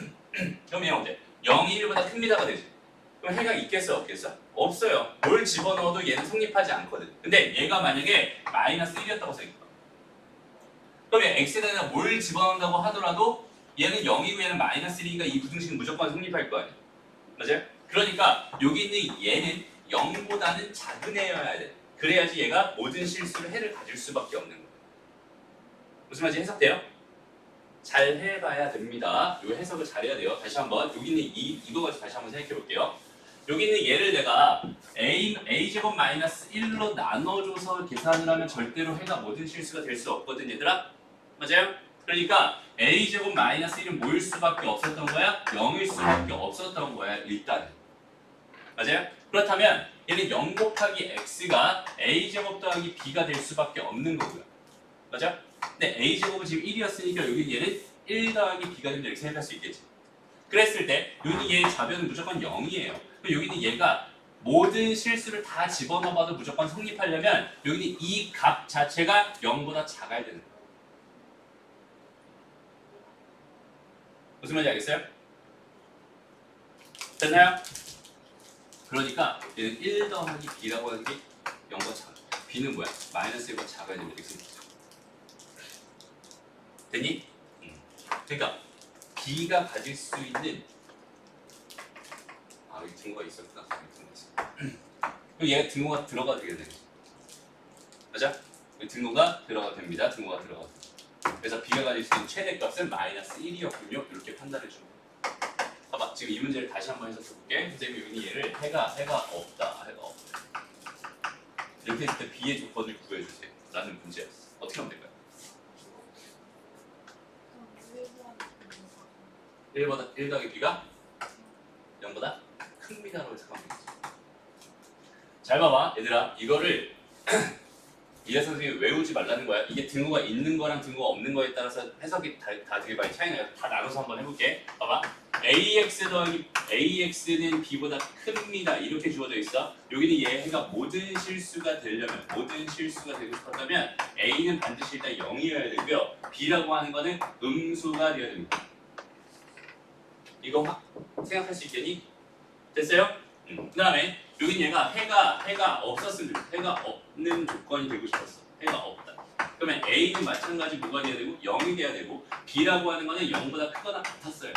그럼 얘는 어때? 0이 1보다 큽니다가 되지. 그럼 해가 있겠어 없겠어? 없어요. 뭘 집어넣어도 얘는 성립하지 않거든. 근데 얘가 만약에 마이너스 1이었다고 생각해. 그러면 x에다가 뭘 집어넣는다고 하더라도 얘는 0이고 얘는 마이너스 1이니까 이 부등식은 무조건 성립할 거 아니야. 맞아요? 그러니까 여기 있는 얘는 0보다는 작은 애여야 돼. 그래야지 얘가 모든 실수를 해를 가질 수밖에 없는 거야. 무슨 말인지 해석돼요? 잘 해봐야 됩니다. 이 해석을 잘해야 돼요. 다시 한번 여기 있는 이거 가지고 다시 한번 생각해 볼게요. 여기 있는 얘를 내가 a제곱 마이너스 1로 나눠줘서 계산을 하면 절대로 해가 모든 실수가 될 수 없거든 얘들아. 맞아요? 그러니까 a제곱 마이너스 1은 뭐일 수밖에 없었던 거야? 0일 수밖에 없었던 거야 일단. 맞아요? 그렇다면 얘는 0 곱하기 x가 a제곱 더하기 b가 될 수밖에 없는 거고요. 맞아? 근데 a제곱은 지금 1이었으니까 여기 얘는 1 더하기 b가 된다 이렇게 생각할 수 있겠지. 그랬을 때 여기는 얘의 좌변은 무조건 0이에요. 여기는 얘가 모든 실수를 다 집어넣어봐도 무조건 성립하려면 여기는 이 값 자체가 0보다 작아야 되는 거예요. 무슨 말인지 알겠어요? 됐나요? 그러니까 얘는 1 더하기 b라고 하는 게 0보다 작아. b는 뭐야? 마이너스 1보다 작아야 되면 x는 작아. 됐니? 그러니까 b가 가질 수 있는 여기 등호가 있었구나. 그럼 얘가 등호가 들어가도 되겠네. 맞아? 등호가 들어가도 됩니다. 등호가 들어가도. 그래서 b가 가질 수 있는 최대값은 마이너스 1이었군요. 이렇게 판단해 주는 거야. 봐봐. 지금 이 문제를 다시 한번 해서 볼게. 선생님이 여기 얘를 해가 없다. 이렇게 했을 때 b의 조건을 구해주세요. 라는 문제였어. 어떻게 하면 될까요? 1 더하기 b가 0보다 큽니다라고 생각하면 되겠지. 잘 봐봐 얘들아. 이거를 이해 선생님이 외우지 말라는 거야. 이게 등호가 있는 거랑 등호가 없는 거에 따라서 해석이 다 되게 많이 차이 나요. 다 나눠서 한번 해볼게. 봐봐. ax 더하기 ax는 b보다 큽니다. 이렇게 주어져 있어. 여기는 얘가 모든 실수가 되려면 모든 실수가 되고 싶었다면 a는 반드시 일단 0이어야 되고요. b라고 하는 거는 음수가 되어야 됩니다. 이거 확 생각할 수 있겠니? 됐어요? 그 다음에 여긴 얘가 해가 없었으면 좋겠어. 해가 없는 조건이 되고 싶었어. 해가 없다. 그러면 A는 마찬가지 뭐가 돼야 되고 0이 돼야 되고 B라고 하는 거는 0보다 크거나 같았어요.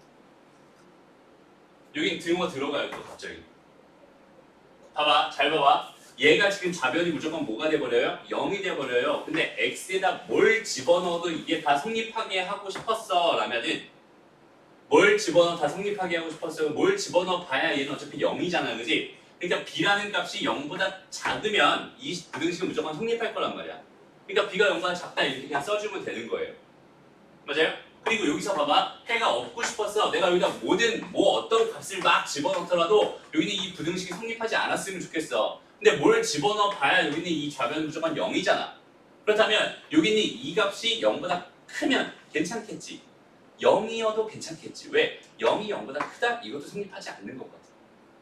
여긴 등호가 들어가요. 또 갑자기. 봐봐. 잘 봐봐. 얘가 지금 좌변이 무조건 뭐가 돼버려요? 0이 돼버려요. 근데 X에다 뭘 집어넣어도 이게 다 성립하게 하고 싶었어. 라면은 뭘 집어넣어 다 성립하게 하고 싶었어요. 뭘 집어넣어 봐야 얘는 어차피 0이잖아. 그지? 그러니까 B라는 값이 0보다 작으면 이 부등식은 무조건 성립할 거란 말이야. 그러니까 B가 0보다 작다 이렇게 그냥 써주면 되는 거예요. 맞아요? 그리고 여기서 봐봐. 해가 없고 싶었어. 내가 여기다 어떤 값을 막 집어넣더라도 여기는 이 부등식이 성립하지 않았으면 좋겠어. 근데 뭘 집어넣어 봐야 여기는 이 좌변은 무조건 0이잖아. 그렇다면 여기는 이 값이 0보다 크면 괜찮겠지. 0이어도 괜찮겠지. 왜? 0이 0보다 크다? 이것도 성립하지 않는 것 같아.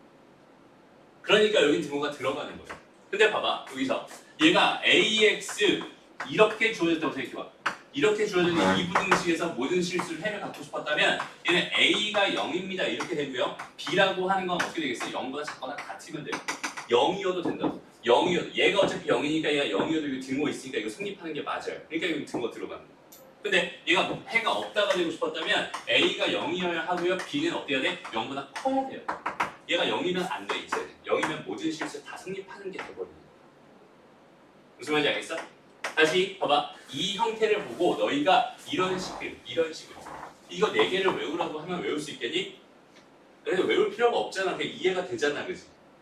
그러니까 여기 등호가 들어가는 거예요. 근데 봐봐. 여기서 얘가 ax 이렇게 주어졌다고 생각해봐. 이렇게 주어진 이 부등식에서 모든 실수를 해를 갖고 싶었다면 얘는 a가 0입니다. 이렇게 되고요. b라고 하는 건 어떻게 되겠어요? 0보다 작거나 같으면 돼요. 0이어도 된다고. 0이어도. 얘가 어차피 0이니까 얘가 0이어도 여기 등호 있으니까 이거 성립하는 게 맞아요. 그러니까 여기 등호 들어가는 거예요. 근데 얘가 해가 없다가 되고 싶었다면 a가 0이어야 하고요. b는 어때야 돼? 0보다 커야 돼요. 얘가 0이면 안 돼. 이제 0이면 모든 실수 다 성립하는 게 돼버리는 거야. 무슨 말인지 알겠어? 다시 봐봐. 이 형태를 보고 너희가 이런 식으로 이거 4개를 외우라고 하면 외울 수 있겠니? 근데 외울 필요가 없잖아. 그냥 이해가 되잖아. 그치?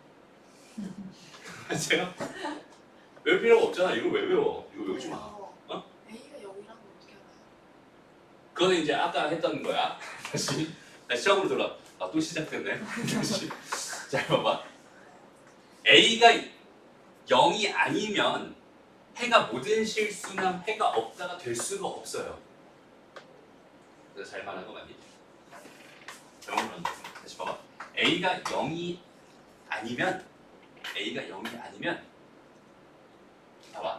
맞아요? 외울 필요가 없잖아. 이거 왜 외워? 이거 외우지 마. A가 0이라는 거 어떻게 알아요? 그거는 이제 아까 했던 거야. 다시 처음으로 돌아. 또 시작됐네. 다시. 잘 봐봐. A가 0이 아니면 해가 모든 실수나 해가 없다가 될 수가 없어요. 그래서 잘 말한 거 맞니? 다시 봐봐. A가 0이 아니면 봐봐.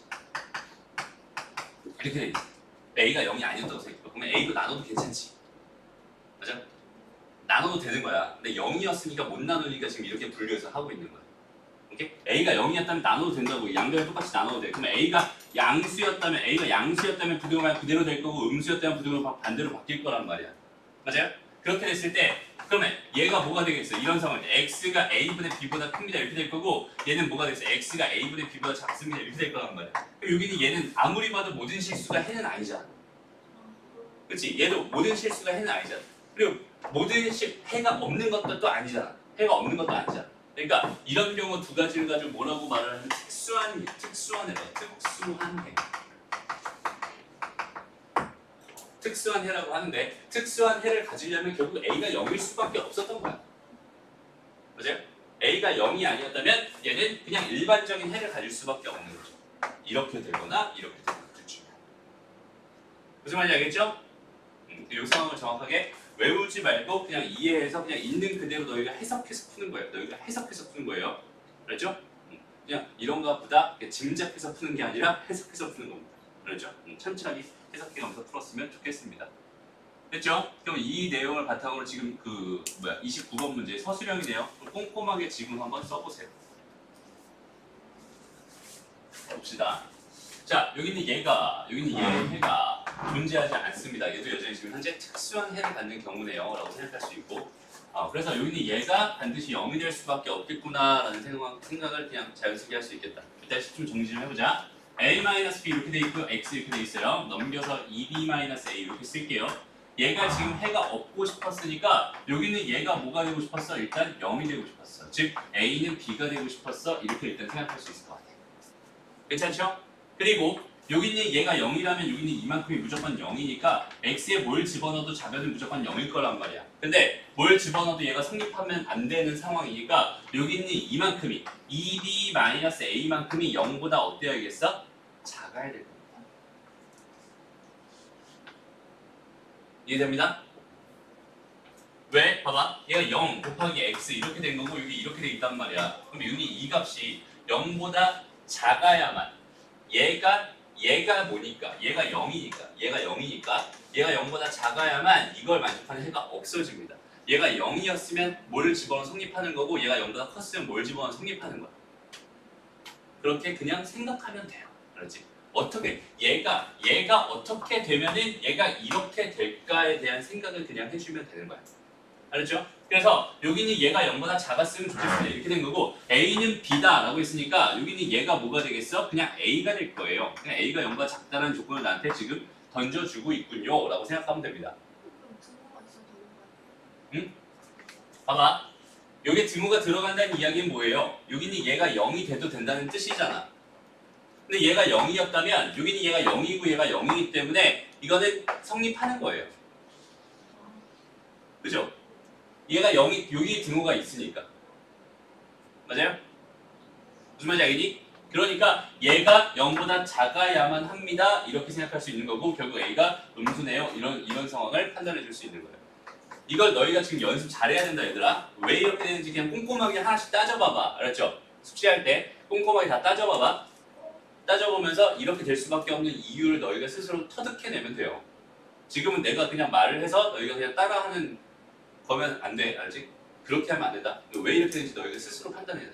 이렇게 돼 있어. A가 0이 아니었다고 생각해. 그러면 A도 나눠도 괜찮지. 맞아? 나눠도 되는 거야. 근데 0이었으니까 못 나누니까 지금 이렇게 분류해서 하고 있는 거야. 오케이? A가 0이었다면 나눠도 된다고. 양변을 똑같이 나눠도 돼. 그러면 A가 양수였다면 부등호가 그대로 될 거고 음수였다면 부등호가 반대로 바뀔 거란 말이야. 맞아요? 그렇게 됐을 때 그러면 얘가 뭐가 되겠어? 이런 상황. x가 a분의 b보다 큽니다. 이렇게 될 거고 얘는 뭐가 되겠어? x가 a분의 b보다 작습니다. 이렇게 될 거란 말이야. 그럼 여기는 얘는 아무리 봐도 모든 실수가 해는 아니잖아. 그렇지? 얘도 모든 실수가 해는 아니잖아. 그리고 해가 없는 것도 또 아니잖아. 해가 없는 것도 아니잖아. 그러니까 이런 경우 두 가지를 가지고 뭐라고 말을 하는 특수한 해. 특수한 해라고 하는데 특수한 해를 가지려면 결국 A가 0일 수밖에 없었던 거야. 맞아요? A가 0이 아니었다면 얘는 그냥 일반적인 해를 가질 수밖에 없는 거죠. 이렇게 되거나 이렇게 되거나. 그렇죠. 무슨 말인지 알겠죠? 이 상황을 정확하게 외우지 말고 그냥 이해해서 그냥 있는 그대로 너희가 해석해서 푸는 거예요. 너희가 해석해서 푸는 거예요. 알죠? 그냥 이런 것보다 짐작해서 푸는 게 아니라 해석해서 푸는 겁니다. 알죠? 천천히 해석해가면서 풀었으면 좋겠습니다. 됐죠? 그럼 이 내용을 바탕으로 지금 29번 문제 서술형이네요. 꼼꼼하게 지금 한번 써보세요. 봅시다. 자, 여기 있는 얘가, 여기 있는 얘가 존재하지 않습니다. 얘도 여전히 지금 현재 특수한 해를 갖는 경우네요. 라고 생각할 수 있고, 그래서 여기 있는 얘가 반드시 0이 될 수밖에 없겠구나라는 생각을 그냥 자연스럽게 할 수 있겠다. 일단 좀 정리 좀 해보자. a-b 이렇게 돼 있고 x 이렇게 돼 있어요. 넘겨서 2b-a 이렇게 쓸게요. 얘가 지금 해가 없고 싶었으니까 여기는 얘가 뭐가 되고 싶었어? 일단 0이 되고 싶었어. 즉 a는 b가 되고 싶었어. 이렇게 일단 생각할 수 있을 것 같아. 괜찮죠? 그리고 여기 있는 얘가 0이라면 여기 있는 이만큼이 무조건 0이니까 x에 뭘 집어넣어도 좌변은 무조건 0일 거란 말이야. 근데 뭘 집어넣어도 얘가 성립하면 안 되는 상황이니까 여기 있는 이만큼이 2b-a만큼이 0보다 어때야겠어? 작아야 될 겁니다. 이해됩니다? 왜? 봐봐. 얘가 0 곱하기 x 이렇게 된 거고 여기 이렇게 돼 있단 말이야. 그럼 여기 이 값이 0보다 작아야만 얘가 뭐니까? 얘가 0이니까 얘가 0보다 작아야만 이걸 만족하는 해가 없어집니다. 얘가 0이었으면 뭘 집어넣어 성립하는 거고 얘가 0보다 컸으면 뭘 집어넣어 성립하는 거야. 그렇게 그냥 생각하면 돼요. 그렇지? 어떻게 얘가 어떻게 되면은 얘가 이렇게 될까에 대한 생각을 그냥 해주면 되는 거야. 알았죠? 그래서 여기는 얘가 0보다 작았으면 좋겠습니다. 이렇게 된 거고 A는 B다 라고 했으니까 여기는 얘가 뭐가 되겠어? 그냥 A가 될 거예요. 그냥 A가 0보다 작다는 조건을 나한테 지금 던져주고 있군요 라고 생각하면 됩니다. 그럼 등호가 있으면 되는 거 아니에요? 응? 봐봐. 여기 등호가 들어간다는 이야기는 뭐예요? 여기는 얘가 0이 돼도 된다는 뜻이잖아. 근데 얘가 0이었다면 여기는 얘가 0이고 얘가 0이기 때문에 이거는 성립하는 거예요. 그죠? 얘가 0이 여기 등호가 있으니까. 맞아요? 무슨 말인지 알겠니? 그러니까 얘가 0보다 작아야만 합니다. 이렇게 생각할 수 있는 거고 결국 A가 음수네요. 이런 상황을 판단해 줄 수 있는 거예요. 이걸 너희가 지금 연습 잘해야 된다 얘들아. 왜 이렇게 되는지 그냥 꼼꼼하게 하나씩 따져봐봐. 알았죠? 숙제할 때 꼼꼼하게 다 따져봐봐. 따져보면서 이렇게 될 수밖에 없는 이유를 너희가 스스로 터득해내면 돼요. 지금은 내가 그냥 말을 해서 너희가 그냥 따라하는 거면 안 돼. 알지? 그렇게 하면 안 된다. 왜 이렇게 되는지 너희가 스스로 판단해야 돼.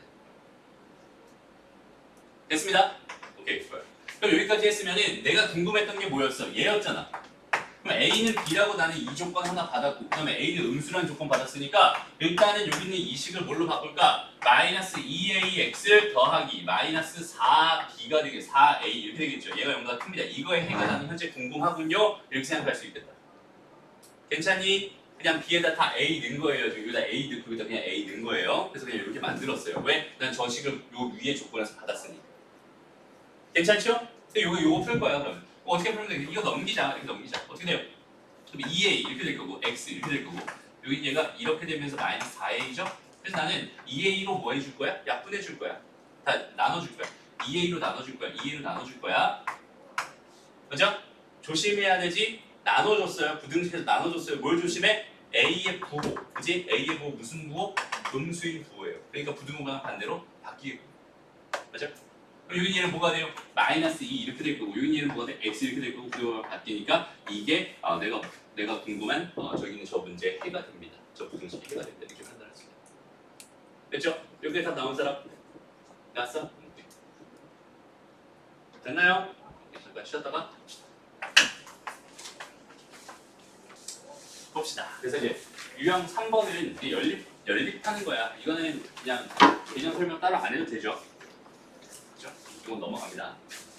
됐습니다? 오케이, 좋아요. 그럼 여기까지 했으면은 내가 궁금했던 게 뭐였어? 얘였잖아. 그럼 A는 B라고 나는 이 조건 하나 받았고 그 다음에 A는 음수라는 조건 받았으니까 일단은 여기 있는 이 식을 뭘로 바꿀까? 마이너스 2AX 더하기 마이너스 4B가 되게 4A 이렇게 되겠죠. 얘가 0보다 큽니다. 이거의 해가 나는 현재 궁금하군요. 이렇게 생각할 수 있겠다. 괜찮니? 그냥 B에다 다 A 넣은 거예요. 여기다 A 넣고 여기다 그냥 A 넣은 거예요. 그래서 그냥 이렇게 만들었어요. 왜? 난 저 식을 요 위에 조건에서 받았으니까. 괜찮죠? 요거 풀 거야 그러면. 어떻게 풀면 돼? 이거 넘기자. 이렇게 넘기자. 어떻게 돼요? 그럼 2A 이렇게 될 거고 X 이렇게 될 거고 여기 얘가 이렇게 되면서 마이너스 4A죠? 그래서 나는 2A로 뭐 해줄 거야? 약분해 줄 거야. 다 나눠줄 거야. 2A로 나눠줄 거야. 2A로 나눠줄 거야. 그죠? 조심해야 되지? 나눠줬어요. 부등식에서 나눠줬어요. 뭘 조심해? A의 부호. 그지? A의 부호 무슨 부호? 음수인 부호예요. 그러니까 부등호가 반대로 바뀌고. 맞죠? 그럼 여기 얘는 뭐가 돼요? 마이너스 2 이렇게 될 거고 여기 얘는 뭐가 돼? X 이렇게 될 거고 부등호가 바뀌니까 이게 내가 궁금한 저기 있는 저 문제의 해가 됩니다. 저 부등식 해가 됩니다. 이렇게 판단할 수 있어요. 됐죠? 여기 답 나온 사람? 나왔어? 됐나요? 잠깐 쉬었다가 봅시다. 그래서 이제 유형 3번은 연립하는 거야. 이거는 그냥 개념 설명 따로 안 해도 되죠. 그렇죠? 이건 넘어갑니다.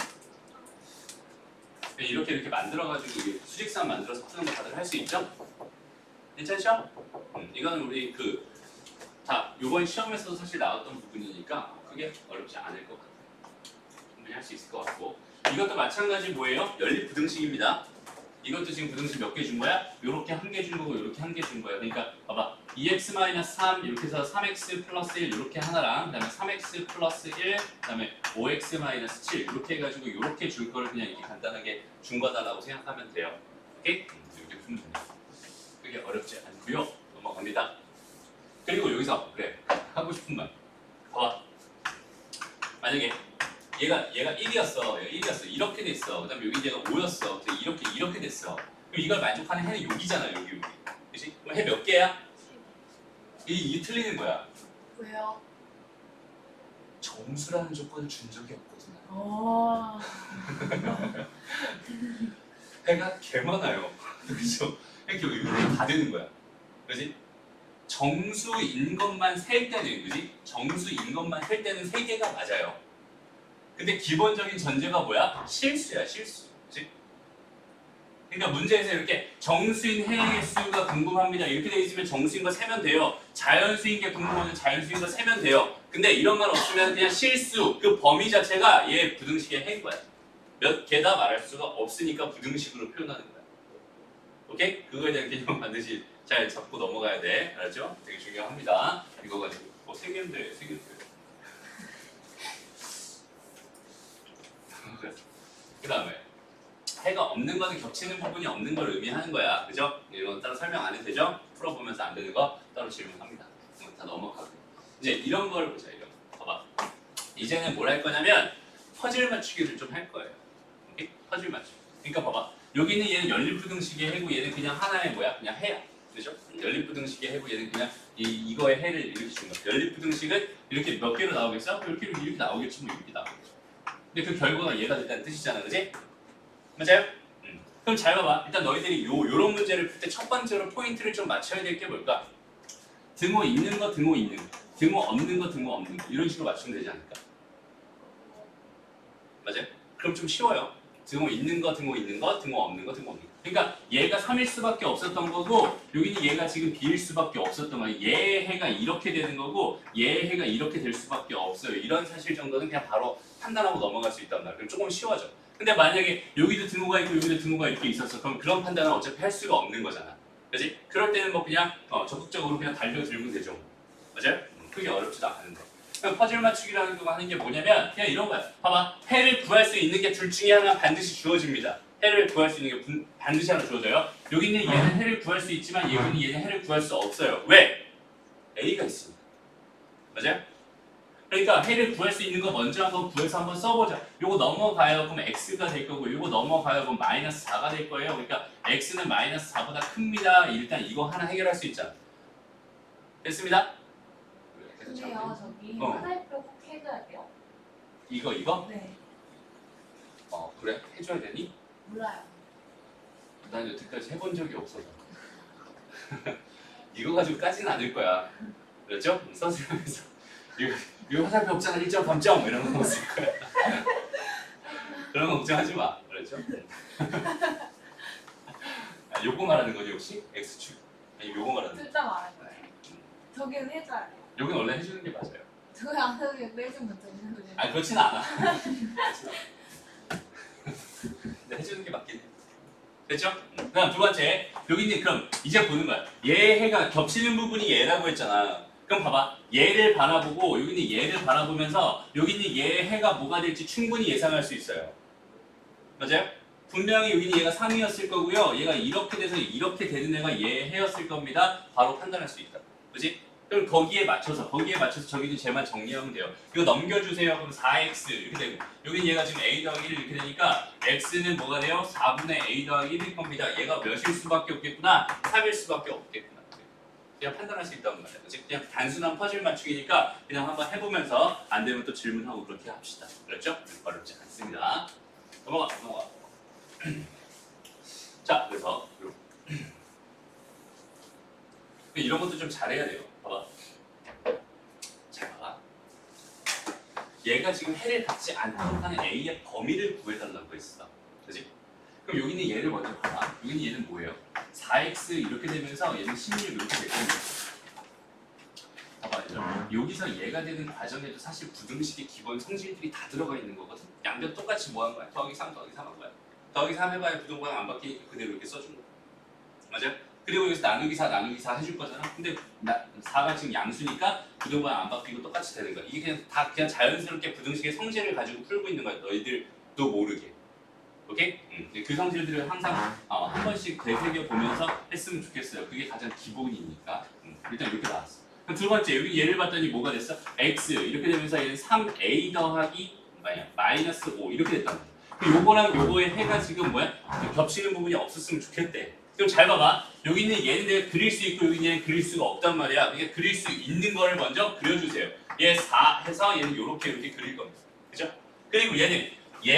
이렇게 만들어가지고 수직선 만들어서 푸는 거 다들 할 수 있죠? 괜찮죠? 이거는 우리 다 이번 시험에서도 사실 나왔던 부분이니까 크게 어렵지 않을 것 같아요. 충분히 할 수 있을 것 같고 이것도 마찬가지 뭐예요? 연립 부등식입니다. 이것도 지금 부등식 몇 개 준 거야? 요렇게 한 개 준 거고 요렇게 한 개 준 거야. 그러니까 봐봐 2x-3 이렇게 해서 3x 플러스 1 이렇게 하나랑 그 다음에 3x 플러스 1 그 다음에 5x-7 이렇게 해가지고 요렇게 줄 거를 그냥 이렇게 간단하게 준 거다라고 생각하면 돼요. 오케이? 이렇게 풀면 됩니다. 그게 어렵지 않고요. 넘어갑니다. 그리고 여기서 그래 하고 싶은 말 봐봐. 만약에 얘가 1이었어. 얘가 1이었어. 이렇게 됐어. 그다음에 여기 얘가 5였어. 이렇게 됐어. 그럼 이걸 만족하는 해는 여기잖아. 여기. 그렇지? 그럼 해 몇 개야? 이게 틀리는 거야. 왜요? 정수라는 조건을 준 적이 없거든. 해가 개 많아요. 그렇죠? 이렇게 이렇게 다 되는 거야. 그렇지? 정수인 것만 셀 때는 그지? 정수인 것만 셀 때는 3개가 맞아요. 근데 기본적인 전제가 뭐야? 실수야, 실수. 그치? 그러니까 문제에서 이렇게 정수인 해의 개수가 궁금합니다. 이렇게 돼 있으면 정수인 거 세면 돼요. 자연수인 게 궁금하면 자연수인 거 세면 돼요. 근데 이런 말 없으면 그냥 실수, 그 범위 자체가 얘 부등식의 해인 거야. 몇 개다 말할 수가 없으니까 부등식으로 표현하는 거야. 오케이? 그거에 대한 개념 반드시 잘 잡고 넘어가야 돼. 알았죠? 되게 중요합니다. 이거 가지고 뭐 3개인데 3개인데 그 다음에 해가 없는 거는 겹치는 부분이 없는 걸 의미하는 거야. 그죠? 이건 따로 설명 안 해도 되죠? 풀어보면서 안 되는 거 따로 질문합니다. 다 넘어가고. 이제 이런 걸 보자. 이런 거. 봐봐. 이제는 뭘 할 거냐면 퍼즐 맞추기를 좀 할 거예요. 오케이? 퍼즐 맞추기. 그러니까 봐봐. 여기는 얘는 연립부등식의 해고 얘는 그냥 하나의 뭐야? 그냥 해야. 그죠? 연립부등식의 해고 얘는 그냥 이거의 해를 이렇게 준 거야. 연립부등식은 이렇게 몇 개로 나오겠어? 이렇게 나오겠지 뭐 이렇게 나오겠지. 근데 그 결과가 얘가 됐다는 뜻이잖아, 그지? 맞아요? 그럼 잘 봐봐. 일단 너희들이 요런 문제를 풀 때 첫 번째로 포인트를 좀 맞춰야 될 게 뭘까? 등호 있는 거, 등호 있는 거. 등호 없는 거, 등호 없는 거. 이런 식으로 맞추면 되지 않을까? 맞아요? 그럼 좀 쉬워요. 등호 있는 거, 등호 있는 거, 등호 없는 거, 등호 없는 거. 그러니까 얘가 3일 수밖에 없었던 거고 여기는 얘가 지금 B일 수밖에 없었던 거예요. 얘 해가 이렇게 되는 거고 얘 해가 이렇게 될 수밖에 없어요. 이런 사실 정도는 그냥 바로 판단하고 넘어갈 수 있단 말이에요. 그럼 조금 쉬워져. 근데 만약에 여기도 등호가 있고 여기도 등호가 이렇게 있었어. 그럼 그런 판단은 어차피 할 수가 없는 거잖아. 그지? 그럴 때는 뭐 그냥 적극적으로 그냥 달려들면 되죠. 맞아요? 크게 어렵지도 않은데. 그럼 퍼즐 맞추기라는 거 하는 게 뭐냐면 그냥 이런 거야. 봐봐. 해를 구할 수 있는 게 둘 중에 하나 반드시 주어집니다. 해를 구할 수 있는 게 반드시 하나 주어져요. 여기는 얘는 해를 구할 수 있지만 여기는 얘는 해를 구할 수 없어요. 왜? A가 있습니다. 맞아요? 그러니까 해를 구할 수 있는 거 먼저 한번 구해서 한번 써보자. 요거 넘어가요. 그럼 x가 될 거고 요거 넘어가요. 그럼 마이너스 4가 될 거예요. 그러니까 x는 마이너스 4보다 큽니다. 일단 이거 하나 해결할 수 있잖아. 됐습니다? 근데요, 저기 어. 화살표 꼭 해줘야 돼요? 이거? 네. 그래? 해줘야 되니? 몰라요. 난 여태까지 해본 적이 없어서 이거 가지고 까지는 않을 거야. 그렇죠? 선생님에서 이거 화살표 없잖아 1점 감점 이런 거 없을 거야. 그런 거 걱정하지 마. 그렇죠? 요거 말하는 거지 혹시? X축? 아니 요거 말하는 거. 둘 다 말할 거예요. 저기는 해줘야 돼요. 요건 원래 해주는 게 맞아요. 저기 안 해주면 빼주면 되는 거죠. 아니 그렇진 않아. 근데 해주는 게 맞긴 해. 됐죠? 그다음 두 번째 여기는 그럼 이제 보는 거야. 얘 해가 겹치는 부분이 얘라고 했잖아. 그럼 봐봐. 얘를 바라보고 여기는 얘를 바라보면서 여기는 얘 해가 뭐가 될지 충분히 예상할 수 있어요. 맞아요? 분명히 여기는 얘가 3이었을 거고요. 얘가 이렇게 돼서 이렇게 되는 애가 얘 해였을 겁니다. 바로 판단할 수 있다. 그지? 그럼 거기에 맞춰서 저기는 쟤만 정리하면 돼요. 이거 넘겨주세요. 그럼 4x 이렇게 되고 여기는 얘가 지금 a 더하기 1 이렇게 되니까 x는 뭐가 돼요? 4분의 a 더하기 1일 겁니다. 얘가 몇일 수밖에 없겠구나? 3일 수밖에 없겠구나. 그냥 판단할 수 있다는 말이야. 그치? 그냥 단순한 퍼즐 맞추기니까 그냥 한번 해보면서 안 되면 또 질문하고 그렇게 합시다. 그렇죠? 어렵지 않습니다. 넘어가. 자, 그래서 이런 것도 좀 잘해야 돼요. 봐봐. 잘 봐봐. 얘가 지금 해를 갖지 않도록 하는 A의 범위를 구해달라고 했어. 그지? 그럼 여기는 얘를 먼저 봐봐. 여기는 얘는 뭐예요? 4x 이렇게 되면서 얘는 16 이렇게 될 거예요. 봐봐. 얘들아. 여기서 얘가 되는 과정에도 사실 부등식의 기본 성질들이 다 들어가 있는 거거든. 양변 똑같이 뭐 한 거야? 더하기 3 한 거야. 더하기 3 해봐야 부등방 안 바뀌니까 그대로 이렇게 써준 거야. 맞아요? 그리고 여기서 나누기 4 해줄 거잖아. 근데 4가 지금 양수니까 부등반 안 바뀌고 똑같이 되는 거야. 이게 그냥 다 그냥 자연스럽게 부등식의 성질을 가지고 풀고 있는 거야. 너희들도 모르게. 오케이? 그 성질들을 항상 한 번씩 되새겨 보면서 했으면 좋겠어요. 그게 가장 기본이니까. 일단 이렇게 나왔어. 그럼 두 번째 여기 얘를 봤더니 뭐가 됐어? x 이렇게 되면서 얘는 3a 더하기 마이너스 5 이렇게 됐단 말이야. 그럼 요거랑 요거의 해가 지금 뭐야? 겹치는 부분이 없었으면 좋겠대. 그럼 잘 봐봐. 여기 있는 얘는 내가 그릴 수 있고 여기 있는 얘는 그릴 수가 없단 말이야. 그러니까 그릴 수 있는 거를 먼저 그려주세요. 얘 4 해서 얘는 이렇게 그릴 겁니다. 그죠? 그리고 얘는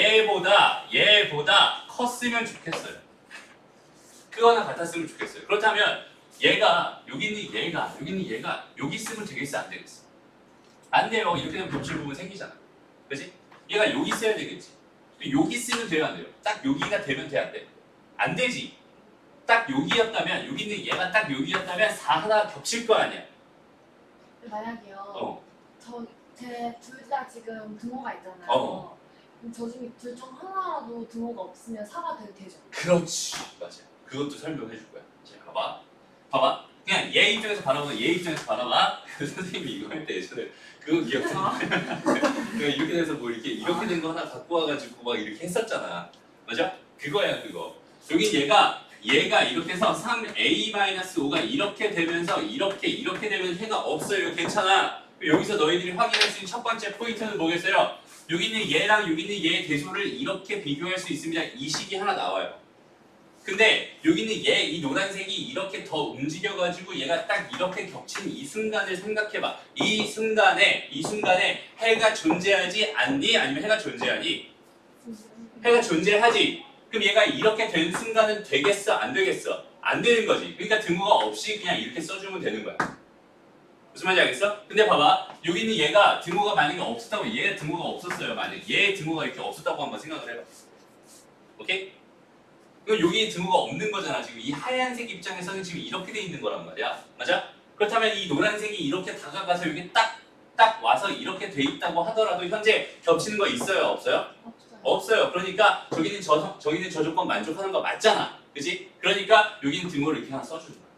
얘보다 컸으면 좋겠어요. 그거나 같았으면 좋겠어요. 그렇다면 얘가 여기 있는 얘가 여기 있으면 되겠어 안 되겠어? 안 돼요. 이렇게 되면 겹칠 부분 생기잖아. 그렇지? 얘가 여기 있어야 되겠지. 여기 쓰면 돼요 안 돼요? 딱 여기가 되면 돼 안 돼? 안 되지. 딱 여기였다면 여기 있는 얘가 딱 여기였다면 4 하나 겹칠 거 아니야. 만약에요. 제 둘 다 지금 등호가 있잖아요. 그럼 저 중에 둘 중 하나라도 등호가 없으면 4가 되죠. 그렇지. 맞아. 그것도 설명해 줄 거야. 자, 봐봐. 그냥 얘 입장에서 바라보면 얘 입장에서 바라봐. 선생님이 이거 할 때 예전에 그거 기억나? 그러니까 이렇게 돼서 뭐 이렇게 된 거 하나 갖고 와가지고 막 이렇게 했었잖아. 맞아? 그거야 그거. 여기 얘가 이렇게 해서 3a-5가 이렇게 되면서 이렇게 되면 해가 없어요. 괜찮아. 여기서 너희들이 확인할 수 있는 첫 번째 포인트는 뭐겠어요? 여기 있는 얘랑 여기 있는 얘의 대소를 이렇게 비교할 수 있습니다. 이 식이 하나 나와요. 근데 여기 있는 이 노란색이 이렇게 더 움직여가지고 얘가 딱 이렇게 겹친 이 순간을 생각해봐. 이 순간에 해가 존재하지 않니? 아니면 해가 존재하니? 해가 존재하지. 그럼 얘가 이렇게 된 순간은 되겠어? 안 되겠어? 안 되는 거지. 그러니까 등호가 없이 그냥 이렇게 써주면 되는 거야. 무슨 말인지 알겠어? 근데 봐봐. 여기 있는 얘가 등호가 만약에 없었다고 얘 등호가 없었어요. 만약에 얘 등호가 이렇게 없었다고 한번 생각을 해봐. 오케이? 그럼 여기 등호가 없는 거잖아. 지금 이 하얀색 입장에서는 지금 이렇게 돼 있는 거란 말이야. 맞아? 그렇다면 이 노란색이 이렇게 다가가서 여기 딱 와서 이렇게 돼 있다고 하더라도 현재 겹치는 거 있어요? 없어요? 없어요. 그러니까 저기는 저 조건 만족하는 거 맞잖아. 그지? 그러니까 여기는 등호를 이렇게 하나 써주는 거야.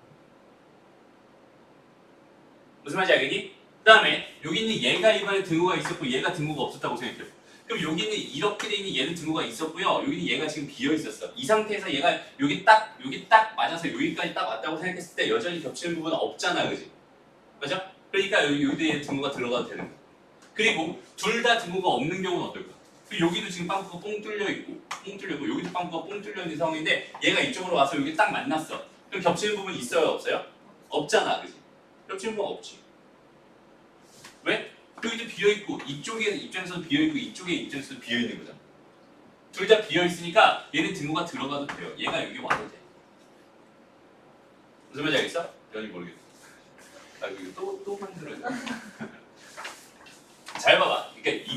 무슨 말인지 알겠니? 그 다음에 여기 있는 얘가 이번에 등호가 있었고 얘가 등호가 없었다고 생각해요. 그럼 여기는 이렇게 돼 있는 얘는 등호가 있었고요. 여기는 얘가 지금 비어 있었어. 이 상태에서 얘가 여기 딱 맞아서 여기까지 딱 왔다고 생각했을 때 여전히 겹치는 부분은 없잖아, 그지? 맞아? 그러니까 여기도 얘 등호가 들어가도 되는 거야. 그리고 둘 다 등호가 없는 경우는 어떨까? 여기도 지금 빵꾸가 뽕 뚫려 있고 여기도 빵꾸가 뽕 뚫려 있는 상황인데 얘가 이쪽으로 와서 여기 딱 만났어. 그럼 겹치는 부분 있어요, 없어요? 없잖아, 그지? 겹치는 부분 없지. 왜? 여기도 비어있고 이쪽의 입장에서도 비어있고 이쪽의 입장에서도 비어있는 거잖아. 둘 다 비어있으니까 얘는 등호가 들어가도 돼요. 얘가 여기 와도 돼. 무슨 말인지 알겠어? 여기 모르겠어. 이거 또 만들어야 돼. 잘 봐봐. 그러니까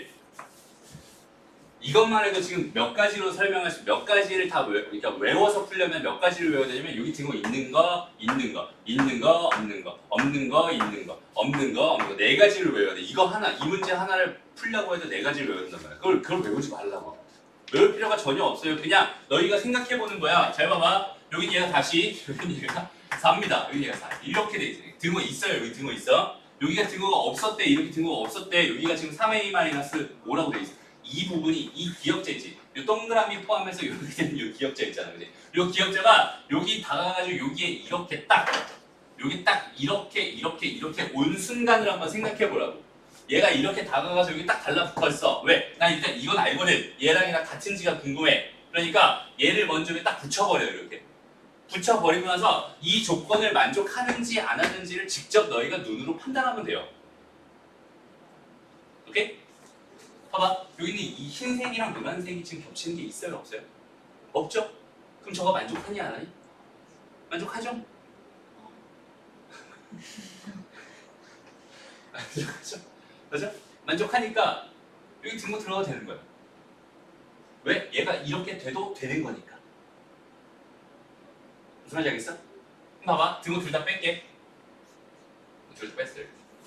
이것만 해도 지금 몇 가지로 설명할 수, 몇 가지를 다 그러니까 외워서 풀려면 몇 가지를 외워야 되냐면 여기 등호 있는 거, 없는 거, 없는 거, 있는 거, 네 가지를 외워야 돼. 이거 하나, 이 문제 하나를 풀려고 해도 네 가지를 외워야 된단 말이야. 그걸 외우지 말라고. 외울 필요가 전혀 없어요. 그냥 너희가 생각해 보는 거야. 잘 봐봐. 여기 얘가 다시, 여기 얘가 4입니다. 여기 얘가 4. 이렇게 돼 있어. 등호 있어요. 여기 등호 있어. 여기가 등호가 없었대. 이렇게 등호가 없었대. 여기가 지금 3a-5라고 돼 있어. 이 부분이 이 기역자 있지. 이 동그라미 포함해서 이렇게 된 이 기역자 있잖아, 그지? 이 기역자가 여기 다가가지고 여기에 이렇게 여기 딱 이렇게 온 순간을 한번 생각해 보라고. 얘가 이렇게 다가가서 여기 딱 달라붙었어. 왜? 난 일단 이건 알거든. 얘랑이랑 같은지가 궁금해. 그러니까 얘를 먼저 여기 딱 붙여버려요, 이렇게. 붙여버리고 나서 이 조건을 만족하는지 안 하는지를 직접 너희가 눈으로 판단하면 돼요. 오케이? 봐봐. 여기는 이 흰색이랑 노란색이 지금 겹치는 게 있어요? 없어요? 없죠? 그럼 저거 만족하니 안 하니? 만족하죠? 만족하죠? 맞아? 만족하니까 여기 등호 들어가도 되는 거야. 왜? 얘가 이렇게 돼도 되는 거니까. 무슨 말인지 알겠어? 그럼 봐봐. 등호 둘 다 뺄게. 둘 다 뺐어요.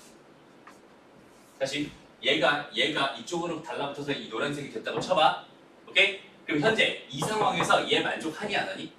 다시. 얘가 이쪽으로 달라붙어서 이 노란색이 됐다고 쳐봐. 오케이? 그럼 현재 이 상황에서 얘 만족하니 안 하니?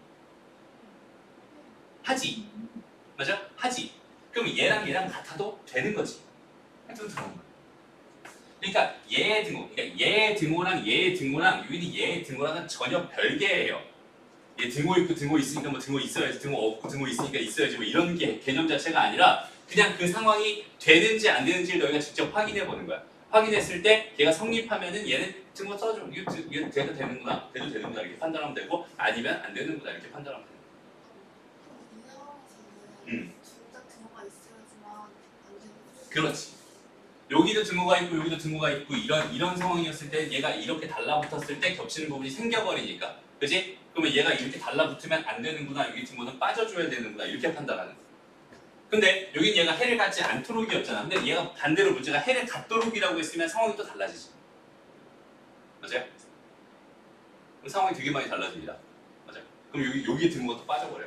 하지. 맞아? 하지. 그럼 얘랑 같아도 되는 거지. 해도 들어온 거야. 그러니까 얘의 등호, 그러니까 얘의 등호랑 얘의 등호랑 여기는 얘의 등호랑은 전혀 별개예요. 얘 등호 있고 등호 있으니까 뭐 등호 있어야지, 등호 없고 등호 있으니까 있어야지 뭐 이런 게 개념 자체가 아니라 그냥 그 상황이 되는지 안 되는지를 너희가 직접 확인해 보는 거야. 확인했을 때 걔가 성립하면은 얘는 등호 써줘. 이거 돼도 되는구나, 돼도 되는구나 이렇게 판단하면 되고 아니면 안 되는구나 이렇게 판단하면 되는 이 상황에서는 음. 둘다 등호가 있어야지만 안 되는 거죠. 그렇지. 여기도 등호가 있고 여기도 등호가 있고 이런 상황이었을 때 얘가 이렇게 달라붙었을 때 겹치는 부분이 생겨버리니까, 그지? 그러면 얘가 이렇게 달라붙으면 안 되는구나, 여기 등호는 빠져줘야 되는구나 이렇게 판단하는 거야. 근데 여긴 얘가 해를 갖지 않도록이었잖아. 근데 얘가 반대로 문제가 해를 갖도록이라고 했으면 상황이 또 달라지지. 맞아요? 그럼 상황이 되게 많이 달라집니다. 맞아요? 그럼 여기 등호가 또 빠져버려요.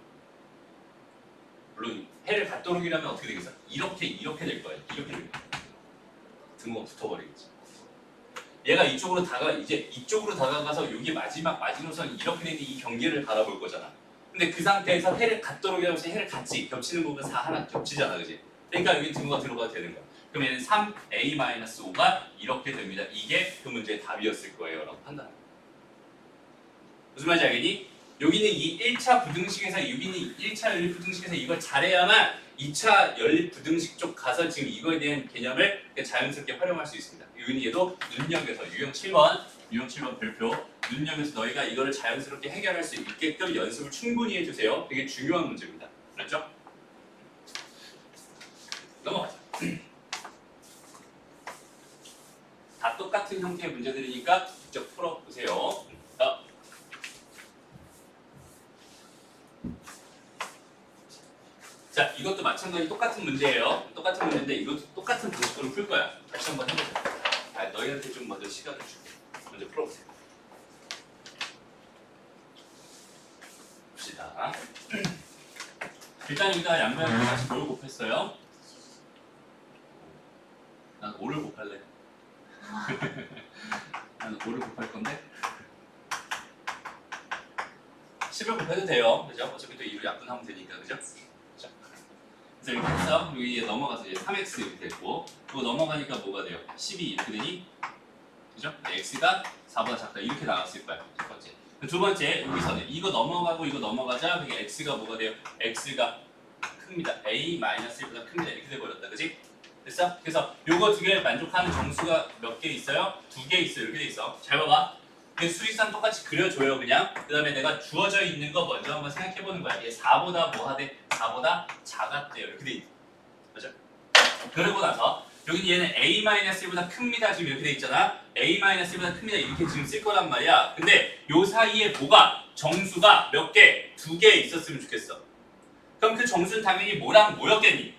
물론 해를 갖도록이라면 어떻게 되겠어? 이렇게 될 거예요. 이렇게 될 거예요. 등호가 붙어버리겠지. 얘가 이쪽으로 다가가서 여기 마지노선 이렇게 되는 이 경계를 바라볼 거잖아. 근데 그 상태에서 해를 갖도록이라고 해서 해를 같이 겹치는 부분 4 하나 겹치잖아, 그지? 그러니까 여기 등호가 들어가도 되는 거야. 그럼 얘는 3a-5가 이렇게 됩니다. 이게 그 문제의 답이었을 거예요 라고 판단합니다. 무슨 말인지 알겠니? 여기는 이 1차 부등식에서 여기는 1차 연립 부등식에서 이걸 잘해야만 2차 연립 부등식 쪽 가서 지금 이거에 대한 개념을 자연스럽게 활용할 수 있습니다. 여기는 얘도 눈여겨서 유형 7번 별표 눈여겨서 너희가 이거를 자연스럽게 해결할 수 있게끔 연습을 충분히 해주세요. 되게 중요한 문제입니다. 그렇죠? 넘어가자. 다 똑같은 형태의 문제들이니까 직접 풀어보세요. 자, 이것도 마찬가지 똑같은 문제예요. 똑같은 문제인데 이것도 똑같은 방식으로 풀 거야. 다시 한번 해보자. 너희한테 좀 먼저 시간을 줄게. 먼저 풀어보세요. 봅시다. 일단 여기다가 양면을 다시 뭘 곱했어요? 난 5를 곱할래. 난 5를 곱할 건데 10을 곱해도 돼요. 그죠? 어차피 또 2로 약분하면 되니까. 그죠? 그래서 이렇게 해서 여기에 넘어가서 이제 3x 이렇게 됐고, 그거 넘어가니까 뭐가 돼요? 10이 이렇게 되니? 그죠? x가 4보다 작다 이렇게 나왔을 거야. 첫 번째. 두 번째 여기서는 이거 넘어가고 이거 넘어가자. 그게 x가 뭐가 돼요? x가 큽니다. a-1보다 큽니다. 이렇게 돼버렸다. 그지? 됐어? 그래서 요거 두 개를 만족하는 정수가 몇 개 있어요? 2개 있어요. 이렇게 돼 있어. 잘 봐봐. 그 수직선 똑같이 그려줘요. 그냥. 그 다음에 내가 주어져 있는 거 먼저 한번 생각해보는 거야. 얘 4보다 뭐 하대? 4보다 작았대요. 이렇게 돼 있어. 맞죠? 그러고 나서 여기 얘는 a-1보다 큽니다. 지금 이렇게 돼 있잖아. a-1보다 큽니다. 이렇게 지금 쓸 거란 말이야. 근데 요 사이에 뭐가 정수가 몇 개? 2개 있었으면 좋겠어. 그럼 그 정수는 당연히 뭐랑 뭐였겠니?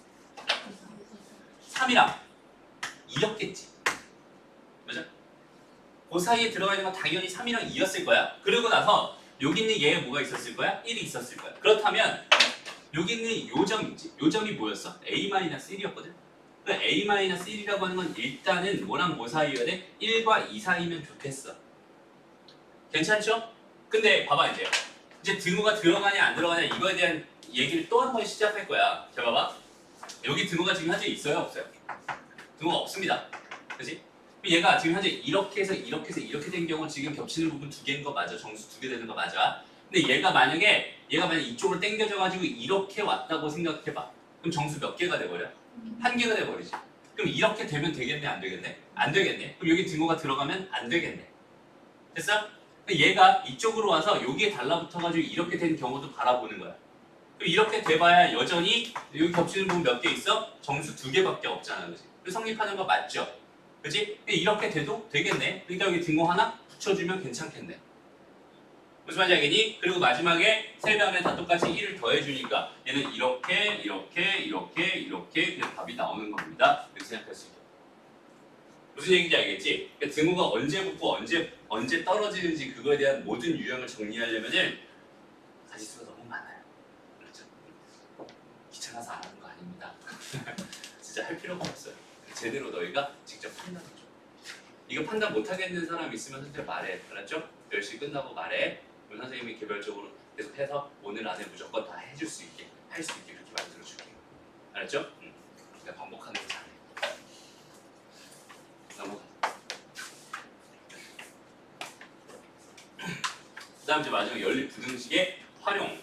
3이랑 2였겠지. 맞아? 그 사이에 들어가 있는 건 당연히 3이랑 2였을 거야. 그러고 나서 여기 있는 얘에 뭐가 있었을 거야? 1이 있었을 거야. 그렇다면 여기 있는 요 점이지. 요 점이 뭐였어? a-1이었거든. 그 a-1이라고 하는 건 일단은 뭐랑 뭐 사이여야 돼? 1과 2 사이면 좋겠어. 괜찮죠? 근데 봐봐 이제 등호가 들어가냐 안 들어가냐 이거에 대한 얘기를 또 한 번 시작할 거야. 자 봐봐. 여기 등호가 지금 현재 있어요? 없어요? 등호가 없습니다. 그치? 얘가 지금 현재 이렇게 해서 이렇게 된 경우 지금 겹치는 부분 2개인 거 맞아. 정수 2개 되는 거 맞아. 근데 얘가 만약에 이쪽으로 당겨져가지고 이렇게 왔다고 생각해봐. 그럼 정수 몇 개가 돼버려? 1개가 돼버리지. 그럼 이렇게 되면 되겠네? 안 되겠네? 안 되겠네. 그럼 여기 등호가 들어가면 안 되겠네. 됐어? 얘가 이쪽으로 와서 여기에 달라붙어가지고 이렇게 된 경우도 바라보는 거야. 그럼 이렇게 돼봐야 여전히 여기 겹치는 부분 몇 개 있어? 정수 2개밖에 없잖아. 그치? 성립하는 거 맞죠? 그치? 이렇게 돼도 되겠네. 그러니까 여기 등호 하나 붙여주면 괜찮겠네. 무슨 말인지 알겠니? 그리고 마지막에 세 변에 다 똑같이 1을 더해주니까 얘는 이렇게 그래서 답이 나오는 겁니다. 이렇게 생각할 수 있죠. 무슨 얘기인지 알겠지? 그러니까 등호가 언제 붙고 언제 떨어지는지 그거에 대한 모든 유형을 정리하려면은 가지수가 너무 많아요. 그렇죠? 귀찮아서 안 하는 거 아닙니다. 진짜 할 필요가 없어요. 제대로 너희가 직접 판단해줘. 이거 판단 못하겠는 사람 있으면 선생님 말해. 알았죠? 10시 끝나고 말해. 그럼 선생님이 개별적으로 계속 해서 오늘 안에 무조건 다 해줄 수 있게 할 수 있게 그렇게 만들어줄게요. 알았죠? 그러니까 반복하는 거 잘해. 넘어가. 그 다음 이제 마지막 연립 부등식의 활용.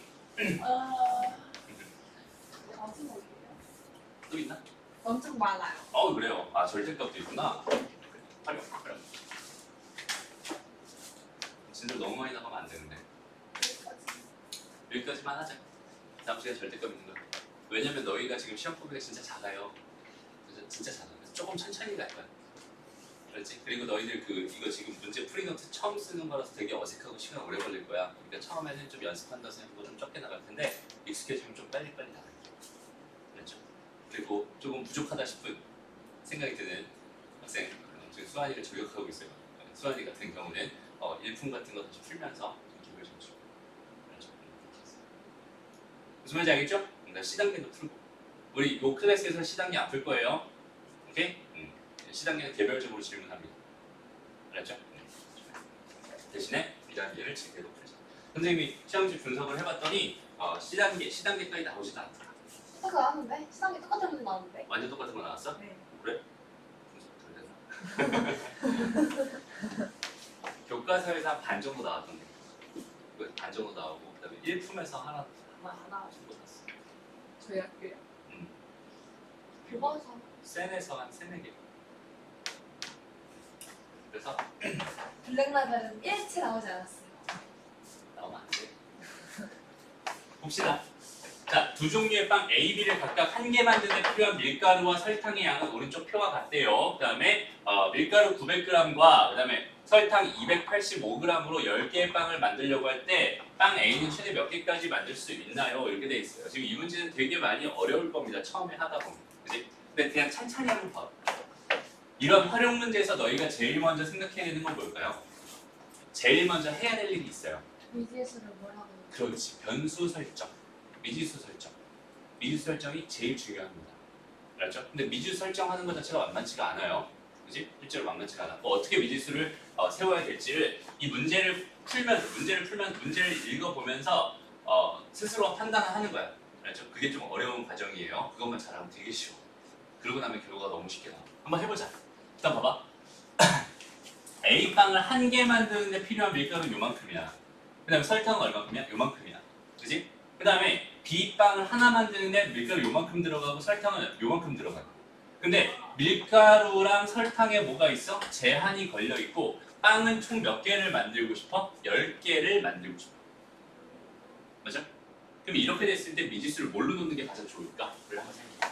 마지막이에요? 또 있나? 엄청 많아요. 그래요. 절대값도 있구나. 활용. 진짜 너무 많이 나가면 안 되는데. 여기까지만 하자. 다음 시간에 절대값 있는 거. 왜냐면 너희가 지금 시험 포기가 진짜 작아요. 진짜 작아. 그래서 조금 천천히 갈 거야. 그렇지? 그리고 너희들 이거 지금 문제 프리노트 처음 쓰는 거라서 되게 어색하고 시간 오래 걸릴 거야. 그러니까 처음에는 좀 연습한다 생각하고 좀 적게 나갈 텐데 익숙해지면 좀 빨리빨리 나갈 거야. 그렇죠? 그리고 조금 부족하다 싶은 생각이 드는 학생, 지금 수환이를 저격하고 있어요. 수환이 같은 경우는 일품 같은 거 다시 풀면서 기회를 좀 주고. 그렇죠? 무슨 말인지 알겠죠? 그러니까 C단계도 풀고. 우리 요 클래스에서 C단계 안 풀 거예요. 오케이? C단계는 개별적으로 질문합니다. 알았죠? 대신에 B단계를 제대로 풀자. 선생님이 시험지 분석을 해봤더니 C단계까지 나오지도 않더라. 똑같이 나왔는데? 시상이 똑같은 문제 나왔는데? 완전 똑같은 거 나왔어? 네. 그래? 분석 잘 됐나? 교과서에서 한 반 정도 나왔던데. 반 정도 나오고 그다음에 1품에서 하나 정도 나왔어. 저희 학교요? 그리고 교과서 센에서 한 3, 4개. 그래서 블랙라벨은 1치 나오지 않았어요. 나오면 안 돼. 봅시다. 자, 두 종류의 빵 A, B를 각각 한 개 만드는 데 필요한 밀가루와 설탕의 양은 오른쪽 표와 같대요. 그 다음에 밀가루 900g과 그 다음에 설탕 285g으로 10개의 빵을 만들려고 할 때 빵 A는 최대 몇 개까지 만들 수 있나요? 이렇게 돼 있어요. 지금 이 문제는 되게 많이 어려울 겁니다. 처음에 하다 보면. 그치? 근데 그냥 찬찬히 한번 봐. 이런 활용 문제에서 너희가 제일 먼저 생각해야 되는 건 뭘까요? 제일 먼저 해야 될 일이 있어요. 미지수를 뭐라고? 그렇지. 변수 설정. 미지수 설정. 미지수 설정이 제일 중요합니다. 알았죠? 근데 미지수 설정하는 것 자체가 만만치가 않아요. 그지? 실제로 만만치가 않아. 어떻게 미지수를 세워야 될지를 이 문제를 문제를 읽어보면서 스스로 판단을 하는 거야. 알았죠? 그게 좀 어려운 과정이에요. 그것만 잘하면 되게 쉬워. 그러고 나면 결과가 너무 쉽게 나와. 한번 해보자. 일단 봐봐. A빵을 한 개 만드는데 필요한 밀가루는 요만큼이야. 그 다음에 설탕은 얼마큼이야? 요만큼이야. 그지? 그 다음에 B빵을 하나 만드는데 밀가루 요만큼 들어가고 설탕은 요만큼 들어가고. 근데 밀가루랑 설탕에 뭐가 있어? 제한이 걸려있고 빵은 총 몇 개를 만들고 싶어? 10개를 만들고 싶어. 맞아? 그럼 이렇게 됐을 때 미지수를 뭘로 놓는 게 가장 좋을까? 를 한번 생각해.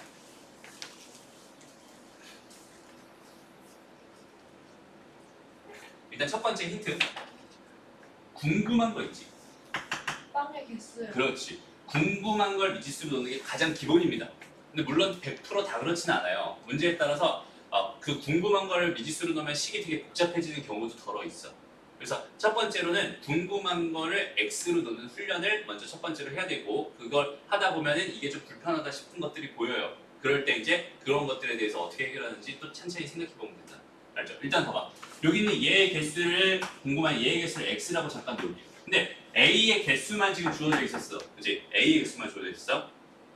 일단 첫 번째 힌트. 궁금한 거 있지? 빵의 개수요. 그렇지. 궁금한 걸 미지수로 넣는 게 가장 기본입니다. 근데 물론 100%다 그렇진 않아요. 문제에 따라서 그 궁금한 걸 미지수로 넣으면 식이 되게 복잡해지는 경우도 덜어 있어. 그래서 첫 번째로는 궁금한 거를 x로 넣는 훈련을 먼저 첫 번째로 해야 되고 그걸 하다 보면은 이게 좀 불편하다 싶은 것들이 보여요. 그럴 때 이제 그런 것들에 대해서 어떻게 해결하는지 또 천천히 생각해 보면 된다. 알죠? 일단 봐봐. 여기는 얘의 개수를 궁금한 얘의 개수를 x라고 잠깐 놓을게요. 근데 A의 개수만 지금 주어져 있었어. 그치? A의 개수만 주어져 있어.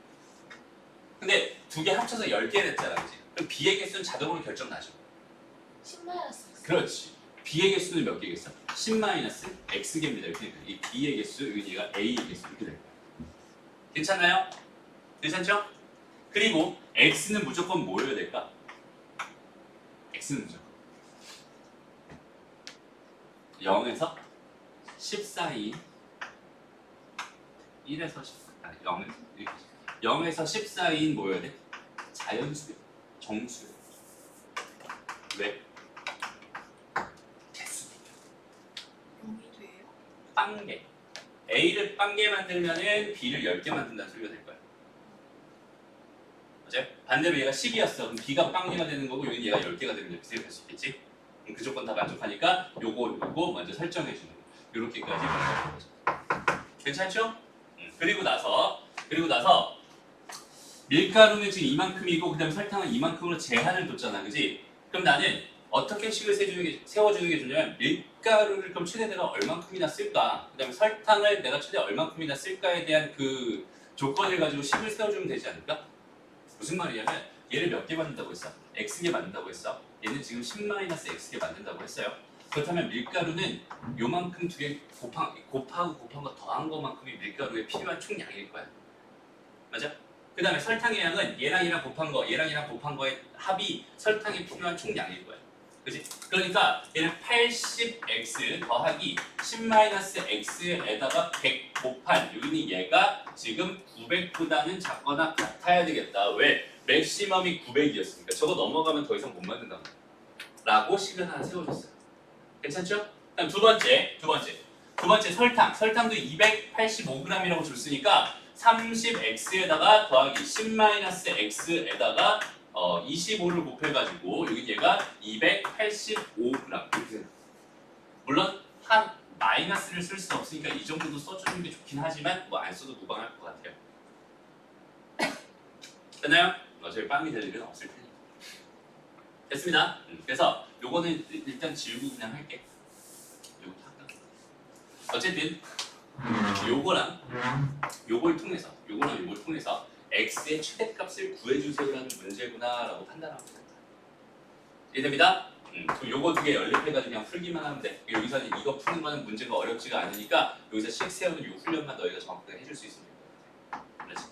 근데 두 개 합쳐서 10개를 했잖아. 그치? 그럼 B의 개수는 자동으로 결정 나죠. 10-X. 그렇지. B의 개수는 몇 개겠어? 10-X개입니다. 이렇게 이 B의 개수, 얘가 A의 개수 이렇게 될 거야. 괜찮나요? 괜찮죠? 그리고 X는 무조건 뭐여야 될까? X는 무조건 0에서 10 사이인 1에서 10, 0에서 10 사이인 뭐여야 돼? 자연수요, 정수요. 왜? 개수. 0이 돼요? 빵개. A를 빵개 만들면은 B를 10개 만든다는 소리가 될 거야. 맞아요? 반대로 얘가 10이었어. 그럼 B가 빵개가 되는 거고 여기 얘가 10개가 되는 거야. 비슷하게 될 수 있겠지? 그럼 그 조건 다 만족하니까 요거 먼저 설정해 주는 거. 요렇게까지 만들어 보자. 괜찮죠? 그리고 나서 밀가루는 지금 이만큼이고 그다음에 설탕은 이만큼으로 제한을 뒀잖아. 그지? 그럼 나는 어떻게 식을 세워주는 게 좋냐면 밀가루를 그럼 최대 내가 얼만큼이나 쓸까? 그다음에 설탕을 내가 최대 얼만큼이나 쓸까에 대한 그 조건을 가지고 식을 세워주면 되지 않을까? 무슨 말이냐면 얘를 몇 개 만든다고 했어? x개 만든다고 했어. 얘는 지금 10-x개 만든다고 했어요. 그렇다면 밀가루는 요만큼 두 개 곱하고 거 더한 것만큼이 밀가루에 필요한 총량일 거야. 맞아? 그 다음에 설탕의 양은 얘랑 곱한 거의 합이 설탕이 필요한 총량일 거야. 그지? 그러니까 얘는 80x 더하기 10-x에다가 100 곱한 여기는 얘가 지금 900보다는 작거나 같아야 되겠다. 왜? 맥시멈이 900이었으니까 저거 넘어가면 더 이상 못 만든다 라고 식을 하나 세워줬어요. 괜찮죠? 그다음 두 번째 설탕도 285g이라고 줬으니까 30x에다가 더하기 10-x에다가 25를 곱해가지고 여기 얘가 285g 이렇게 돼요. 물론 한 마이너스를 쓸 수 없으니까 이 정도도 써주는 게 좋긴 하지만 뭐 안 써도 무방할 것 같아요. 됐나요? 어차피 빵이 될 일은 없을 테니까. 됐습니다. 그래서 요거는 일단 지우고 그냥 할게. 요거 할까? 어쨌든 요걸 통해서 x의 최대값을 구해주세요라는 문제구나라고 판단하면 됩니다. 이해됩니다? 그럼 요거 두 개 연립해가지고 그냥 풀기만 하면 돼. 여기서는 이거 푸는 거는 문제가 어렵지가 않으니까 여기서 식 세우는 요 훈련만 너희가 정확하게 해줄 수 있으면 그렇지?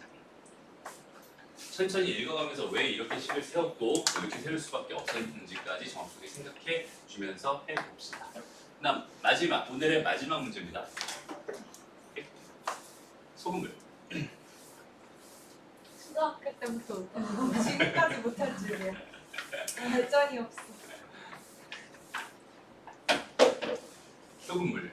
천천히 읽어가면서 왜 이렇게 식을 세웠고 이렇게 세울 수밖에 없었는지까지 정확하게 생각해 주면서 해봅시다. 그다음 오늘의 마지막 문제입니다. 소금물. 초등학교 때부터 지금까지 못할 줄이야. 발전이 없어. 소금물.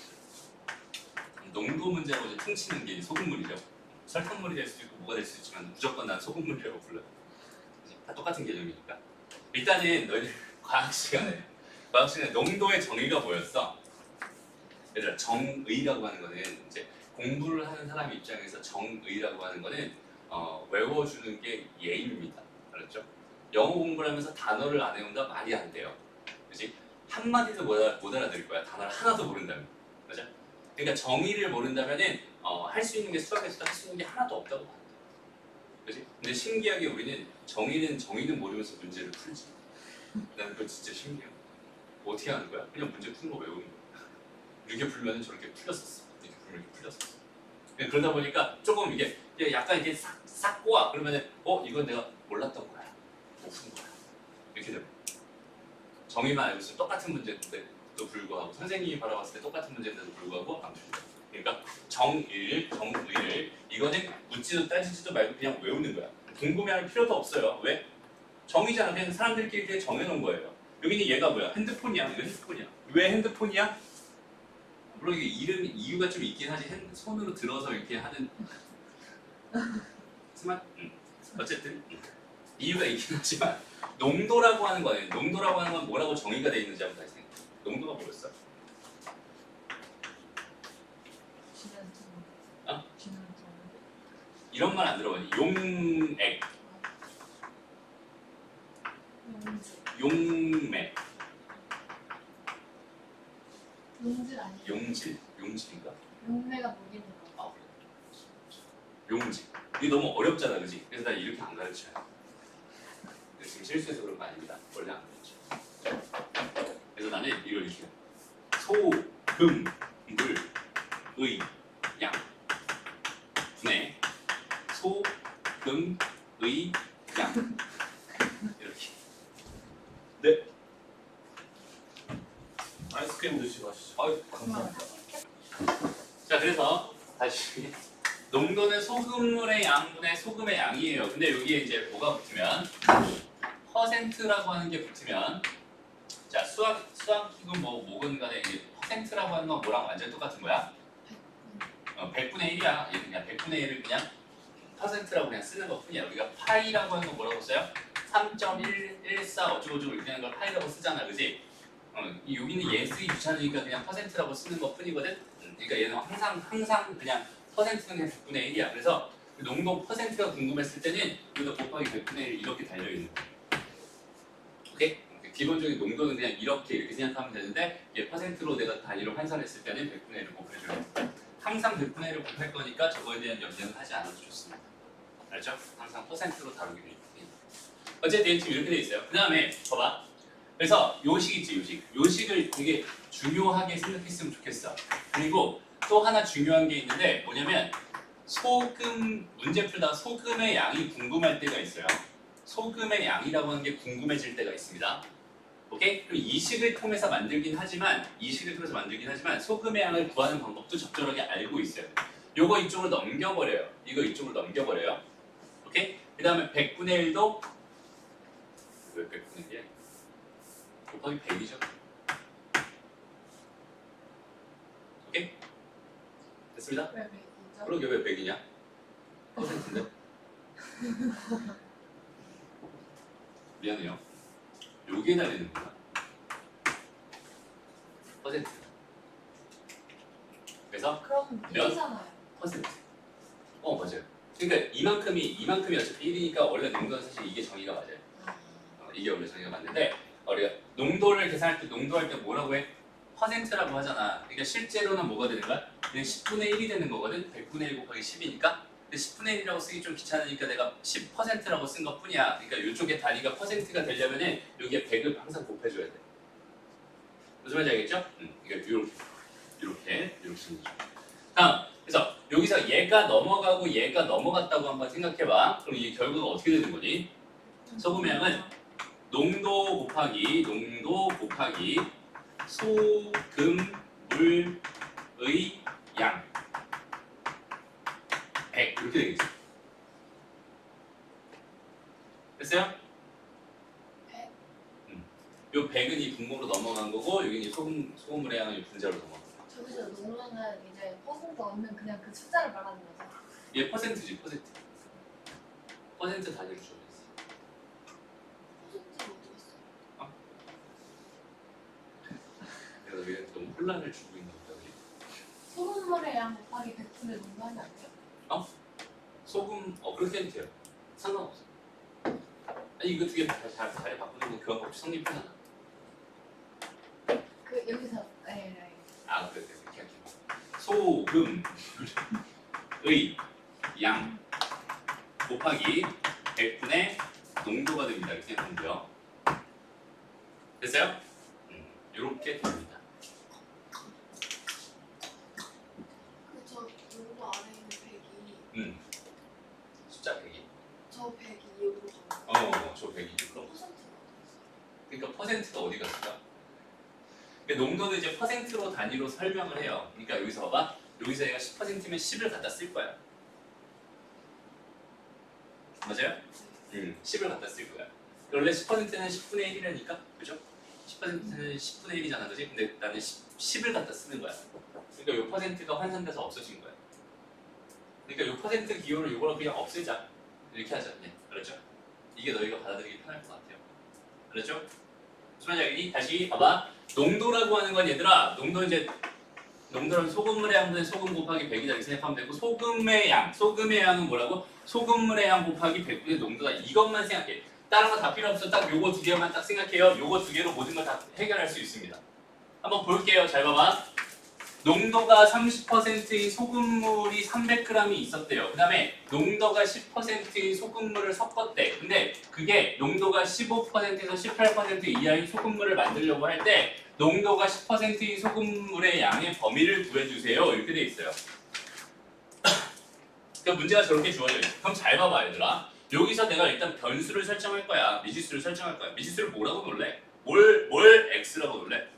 농도 문제라고 이제 퉁치는 게 소금물이죠. 설탕물이 될 수도 있고 뭐가 될 수도 있지만 무조건 난 소금물이라고 불러요. 다 똑같은 개념이니까. 일단은 너희들 과학 시간에 농도의 정의가 뭐였어? 얘들아 정의라고 하는 거는 이제 공부를 하는 사람 입장에서 정의라고 하는 거는 외워주는 게 예입니다. 알았죠? 영어 공부를 하면서 단어를 안 외운다 말이 안 돼요. 그렇지? 한마디도 못 알아들을 거야. 단어를 하나도 모른다면. 맞아? 그러니까 정의를 모른다면은 할 수 있는 게 수학에서도 할 수 있는 게 하나도 없다고 봐야 돼. 그렇지? 근데 신기하게 우리는 정의는 모르면서 문제를 풀지. 나는 그거 진짜 신기해. 어떻게 하는 거야? 그냥 문제 푸는 거 외우는 거야. 이렇게 풀면 저렇게 풀렸었어. 이렇게 풀면 이렇게 풀렸었어. 그러다 보니까 조금 이게 약간 이렇게 싹 꼬아. 그러면은 이건 내가 몰랐던 거야. 못 푼 거야. 이렇게 되면 정의만 알고 있으면 똑같은 문제인데도 불구하고 선생님이 바라봤을 때 똑같은 문제인데도 불구하고 안 풀려. 그러니까 정의를 이거는 묻지도 따지지도 말고 그냥 외우는 거야. 궁금해할 필요도 없어요. 왜? 정의잖아. 그냥 사람들끼리 그냥 정해놓은 거예요. 여기는 얘가 뭐야? 핸드폰이야. 이거 핸드폰이야. 왜 핸드폰이야? 물론 이게 이유가 좀 있긴 하지. 손으로 들어서 이렇게 하는 어쨌든 이유가 있긴 하지만 농도라고 하는 건 뭐라고 정의가 돼 있는지 한번 다시 생각해. 농도가 뭐였어? 이런 말 안 들어보니? 용액, 용매, 용질 아니야? 용질인가? 용매가 뭐겠는 거? 아, 용질. 이게 너무 어렵잖아, 그지? 그래서 나 이렇게 안 가르쳐요. 지금 실수해서 그런 거 아닙니다. 원래 안 가르쳐. 그래서 나는 이걸 이렇게 소, 금, 물, 의, 양 분해 소, 금, 의, 양 이렇게. 네. 아이스크림 드시고 하시죠. 아유 감사합니다. 자 그래서 다시 농도는 소금물의 양분의 소금의 양이에요. 근데 여기에 이제 뭐가 붙으면 퍼센트라고 하는 게 붙으면 자 수학이건 뭐건 간에 이게 퍼센트라고 하는 건 뭐랑 완전 똑같은 거야? 100분의 1이야. 얘는 그냥 100분의 1을 그냥 퍼센트라고 그냥 쓰는 것 뿐이야. 우리가 파이라고 하는 건 뭐라고 써요? 3.114 어쩌고저쩌고 이렇게 하는 걸 파이라고 쓰잖아. 그지? 여기는 얘 쓰기 귀찮으니까 그냥 퍼센트라고 쓰는 것 뿐이거든. 그러니까 얘는 항상 그냥 퍼센트는 그냥 100분의 1이야. 그래서 농도 퍼센트가 궁금했을 때는 여기다 곱하기 100분의 1 이렇게 달려있는 거야. 오케이? 기본적인 농도는 그냥 이렇게 생각하면 되는데 얘 퍼센트로 내가 단위로 환산했을 때는 100분의 1을 곱해줘야 돼. 항상 100분의 1을 곱할 거니까 저거에 대한 염려는 하지 않아도 좋습니다. 알죠? 항상 퍼센트로 다루기로 했습니다. 어쨌든 지금 이렇게 돼 있어요. 그 다음에 봐봐. 그래서 요식 있지, 요식. 요식을 되게 중요하게 생각했으면 좋겠어. 그리고 또 하나 중요한 게 있는데 뭐냐면 소금, 문제 풀다가 소금의 양이 궁금할 때가 있어요. 소금의 양이라고 하는 게 궁금해질 때가 있습니다. 오케이? 그럼 이식을 통해서 만들긴 하지만 소금의 양을 구하는 방법도 적절하게 알고 있어요. 요거 이쪽으로 넘겨버려요. 이거 이쪽으로 넘겨버려요. 오케이? 그 다음에 100분의 1도 왜 100분의 1? 곱하기 100이죠. 오케이? 됐습니다. 왜 백이죠? 그러게 왜 100이냐? 퍼센트인데? 미안해요. 여기에다 내는구나. 퍼센트. 그래서 그럼 몇? 1이잖아요. 퍼센트. 맞아요. 그러니까 이만큼이 어차피 1이니까 원래 농도는 사실 이게 정의가 맞아요. 이게 원래 정의가 맞는데 우리가 농도를 계산할 때 농도할 때 뭐라고 해? 퍼센트라고 하잖아. 그러니까 실제로는 뭐가 되는 거야? 그냥 10분의 1이 되는 거거든. 100분의 1 곱하기 10이니까. 근데 10분의 1이라고 쓰기 좀 귀찮으니까 내가 10%라고 쓴 것 뿐이야. 그러니까 이쪽에 단위가 퍼센트가 되려면은 여기에 100을 항상 곱해줘야 돼. 무슨 말인지 알겠죠? 이렇게 쓰는 거죠. 다음, 그래서 여기서 얘가 넘어가고 얘가 넘어갔다고 한번 생각해봐. 그럼 이게 결과가 어떻게 되는 거니? 소금의 양은 농도 곱하기 소금물의 양 100 이렇게 되겠죠. 됐어요? 100. 요 100은 이 분모로 넘어간 거고 여기는 이 소금물의 양은 이 분자로 넘어간 거고. 저기서 농도는 이제 퍼센트 없는 그냥 그 숫자를 말하는 거죠. 얘 퍼센트지 퍼센트 단위로 줘야지. 퍼센트가 어디 있어? 내가 왜 너무 혼란을 주고 있는 거야 우리? 소금물의 양 곱하기 100분의 농도 하지 않나요? 소금 그렇게 해도 돼요. 상관없어. 아니 이거 두 개 자리 바꾸는 거 교환 법칙 성립하잖아. 그 여기서 네. 그래 이렇게 할게. 소금의 양 곱하기 100분의 농도가 됩니다. 이렇게 생각하면 됐어요? 이렇게 됩니다. 그저 농도 안에 있는 100이 숫자 100이. 저 100이 2으로 가면 저 100이. 그럼 퍼센트가 그러니까 퍼센트가 어디 갔을까? 근데 농도는 이제 퍼센트로 단위로 설명을 해요. 그러니까 여기서 봐봐. 여기서 얘가 10%면 10을 갖다 쓸 거야. 맞아요? 10을 갖다 쓸 거야. 원래 10%는 10분의 1이라니까, 그죠? 10%는 10분의 1이잖아, 그지? 근데 나는 10을 갖다 쓰는 거야. 그러니까 요 퍼센트가 환산돼서 없어진 거야. 그러니까 요 퍼센트 기호를 요거를 그냥 없애자. 이렇게 하자. 네, 그렇죠? 이게 너희가 받아들이기 편할 것 같아요. 그렇죠? 무슨 말인지 알겠니? 다시 봐봐. 농도라고 하는 건 얘들아, 농도는 소금물의 양분의 소금 곱하기 100이다 이렇게 생각하면 되고 소금의 양은 뭐라고? 소금물의 양 곱하기 100분의 농도다. 이것만 생각해. 다른 거 다 필요 없어. 딱 요거 두 개만 딱 생각해요. 요거 두 개로 모든 걸 다 해결할 수 있습니다. 한번 볼게요. 잘 봐봐. 농도가 30%인 소금물이 300g이 있었대요. 그 다음에 농도가 10%인 소금물을 섞었대. 근데 그게 농도가 15%에서 18% 이하인 소금물을 만들려고 할 때 농도가 10%인 소금물의 양의 범위를 구해주세요. 이렇게 돼 있어요. 그 문제가 저렇게 주어져 있어. 그럼 잘 봐봐 얘들아. 여기서 내가 일단 변수를 설정할 거야. 미지수를 설정할 거야. 미지수를 뭐라고 놀래? 뭘 x라고 놀래?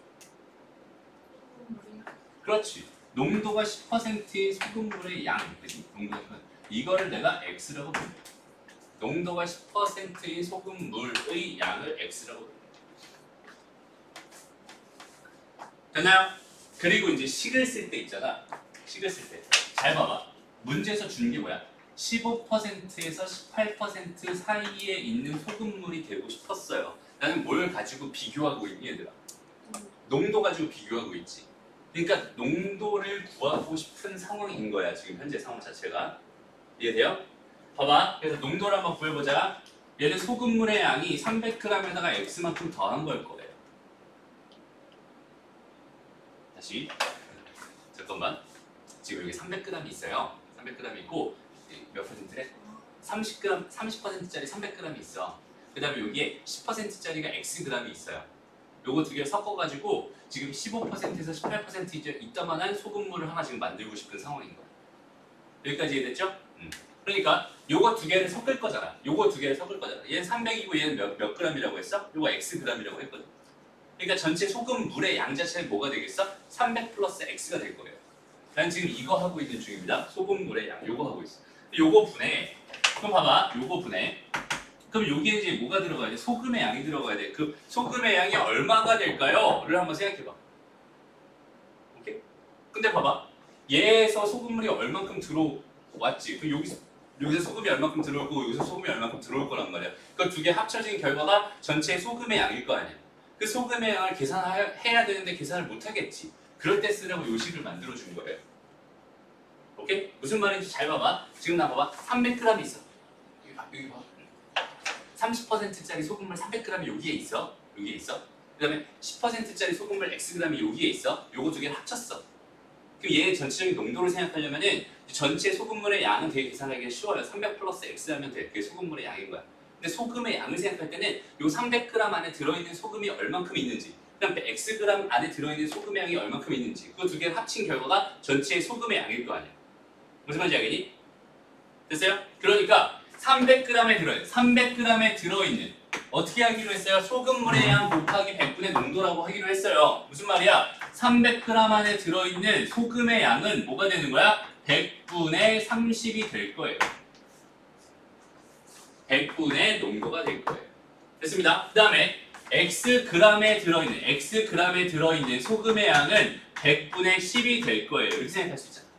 그렇지. 농도가 10%의 소금물의 양, 그지? 이거를 내가 x라고 부르. 농도가 10%의 소금물의 양을 x라고 부르. 됐나요? 그리고 이제 식을 쓸 때 있잖아. 식을 쓸 때. 잘 봐봐. 문제에서 주는 게 뭐야? 15%에서 18% 사이에 있는 소금물이 되고 싶었어요. 나는 뭘 가지고 비교하고 있니 얘들아? 농도 가지고 비교하고 있지. 그러니까 농도를 구하고 싶은 상황인 거야. 지금 현재 상황 자체가. 이해돼요? 봐봐. 그래서 농도를 한번 구해보자. 얘는 소금물의 양이 300g에다가 x만큼 더한 걸 거예요. 다시. 잠깐만. 지금 여기 300g이 있어요. 300g 있고 몇 퍼센트래? 30%짜리 300g이 있어. 그 다음에 여기에 10%짜리가 Xg이 있어요. 요거 두 개를 섞어가지고 지금 15%에서 18% 이제 이따만한 소금물을 하나 지금 만들고 싶은 상황인 거야. 여기까지 이해됐죠? 그러니까 요거 두 개를 섞을 거잖아. 요거 두 개를 섞을 거잖아. 얘는 300이고 얘는 몇 g이라고 했어? 요거 Xg이라고 했거든. 그러니까 전체 소금물의 양 자체는 뭐가 되겠어? 300 플러스 X가 될 거예요. 난 지금 이거 하고 있는 중입니다. 소금물의 양 요거 하고 있어. 요거 분해. 그럼 봐봐. 요거 분해. 그럼 여기에 이제 뭐가 들어가야 돼? 소금의 양이 들어가야 돼. 그 소금의 양이 얼마가 될까요? 를 한번 생각해봐. 오케이? 근데 봐봐. 얘에서 소금물이 얼만큼 들어왔지. 그럼 여기서 소금이 얼만큼 들어오고 여기서 소금이 얼만큼 들어올 거란 말이야. 그 두 개 합쳐진 결과가 전체 소금의 양일 거 아니야. 그 소금의 양을 계산해야 되는데 계산을 못 하겠지. 그럴 때 쓰라고 요식을 만들어 준 거예요. 오케이? 무슨 말인지 잘 봐봐. 지금 나 봐봐. 300g 있어. 여기 봐. 30%짜리 소금물 300g이 여기에 있어. 여기에 있어. 그 다음에 10%짜리 소금물 Xg이 여기에 있어. 요거 두 개를 합쳤어. 그럼 얘의 전체적인 농도를 생각하려면은 전체 소금물의 양은 되게 계산하기가 쉬워요. 300 플러스 X 하면 돼. 그게 소금물의 양인 거야. 근데 소금의 양을 생각할 때는 요 300g 안에 들어있는 소금이 얼만큼 있는지, 그다음 Xg 안에 들어있는 소금의 양이 얼만큼 있는지, 그 두 개를 합친 결과가 전체 소금의 양일 거 아니야. 무슨 말인지 알겠니? 됐어요? 그러니까 300g에 들어있는 어떻게 하기로 했어요? 소금물의 양 곱하기 100분의 농도라고 하기로 했어요. 무슨 말이야? 300g 안에 들어있는 소금의 양은 뭐가 되는 거야? 100분의 30이 될 거예요. 100분의 농도가 될 거예요. 됐습니다. 그 다음에 Xg에 들어있는 소금의 양은 100분의 10이 될 거예요. 이렇게 생각할 수 있잖아.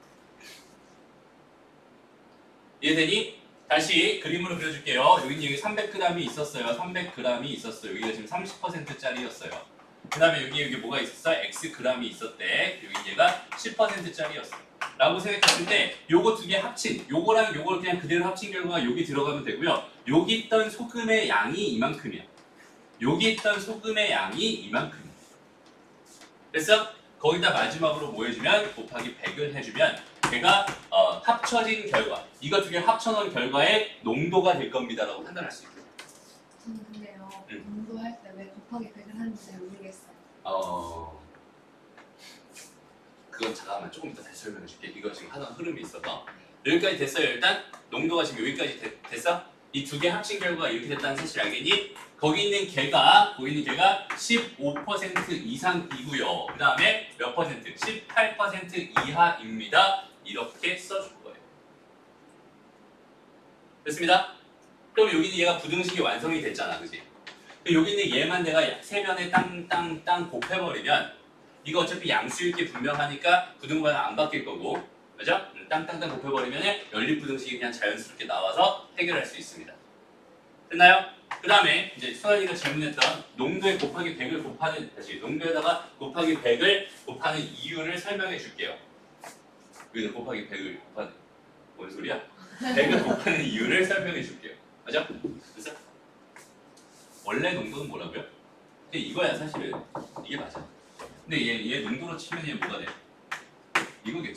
이해되니? 다시 그림으로 그려줄게요. 여기 300g이 있었어요. 300g이 있었어요. 여기가 지금 30%짜리였어요. 그 다음에 여기 뭐가 있었어? Xg이 있었대. 여기 얘가 10%짜리였어. 라고 생각했을 때 요거 두 개 합친, 요거랑 요걸 그냥 그대로 합친 결과가 여기 들어가면 되고요. 여기 있던 소금의 양이 이만큼이야. 여기 있던 소금의 양이 이만큼이야. 됐어? 거기다 마지막으로 뭐 해주면 곱하기 100을 해주면 걔가 합쳐진 결과, 이거 두 개 합쳐놓은 결과의 농도가 될 겁니다 라고 판단할 수 있고. 저는 근데요, 농도할 때 왜 곱하기 100을 하는지 잘 모르겠어요. 그건 잠깐만 조금 이따 다시 설명해 줄게. 이거 지금 하던 흐름이 있어서 여기까지 됐어요. 일단 농도가 지금 여기까지 됐어? 이 두 개 합친 결과가 이렇게 됐다는 사실 알겠니? 거기 있는 걔가 15% 이상이고요. 그 다음에 몇 퍼센트? 18% 이하입니다. 이렇게 써줄 거예요. 됐습니다? 그럼 여기 있는 얘가 부등식이 완성이 됐잖아, 그지? 여기 있는 얘만 내가 세변에 땅 곱해버리면 이거 어차피 양수일 게 분명하니까 부등호가 안 바뀔 거고, 그죠? 땅 곱해버리면 연립부등식이 그냥 자연스럽게 나와서 해결할 수 있습니다. 됐나요? 그 다음에 이제 수환이가 질문했던 농도에 곱하기 100을 곱하는, 다시 농도에다가 곱하기 100을 곱하는 이유를 설명해 줄게요. 여기는 곱하기 100을 곱하는, 뭔 소리야? 100을 곱하는 이유를 설명해 줄게요. 맞아? 됐어? 원래 농도는 뭐라고요? 근데 이거야 사실은. 이게 맞아. 근데 얘 농도로 치면 얘 뭐가 돼? 이거겠지.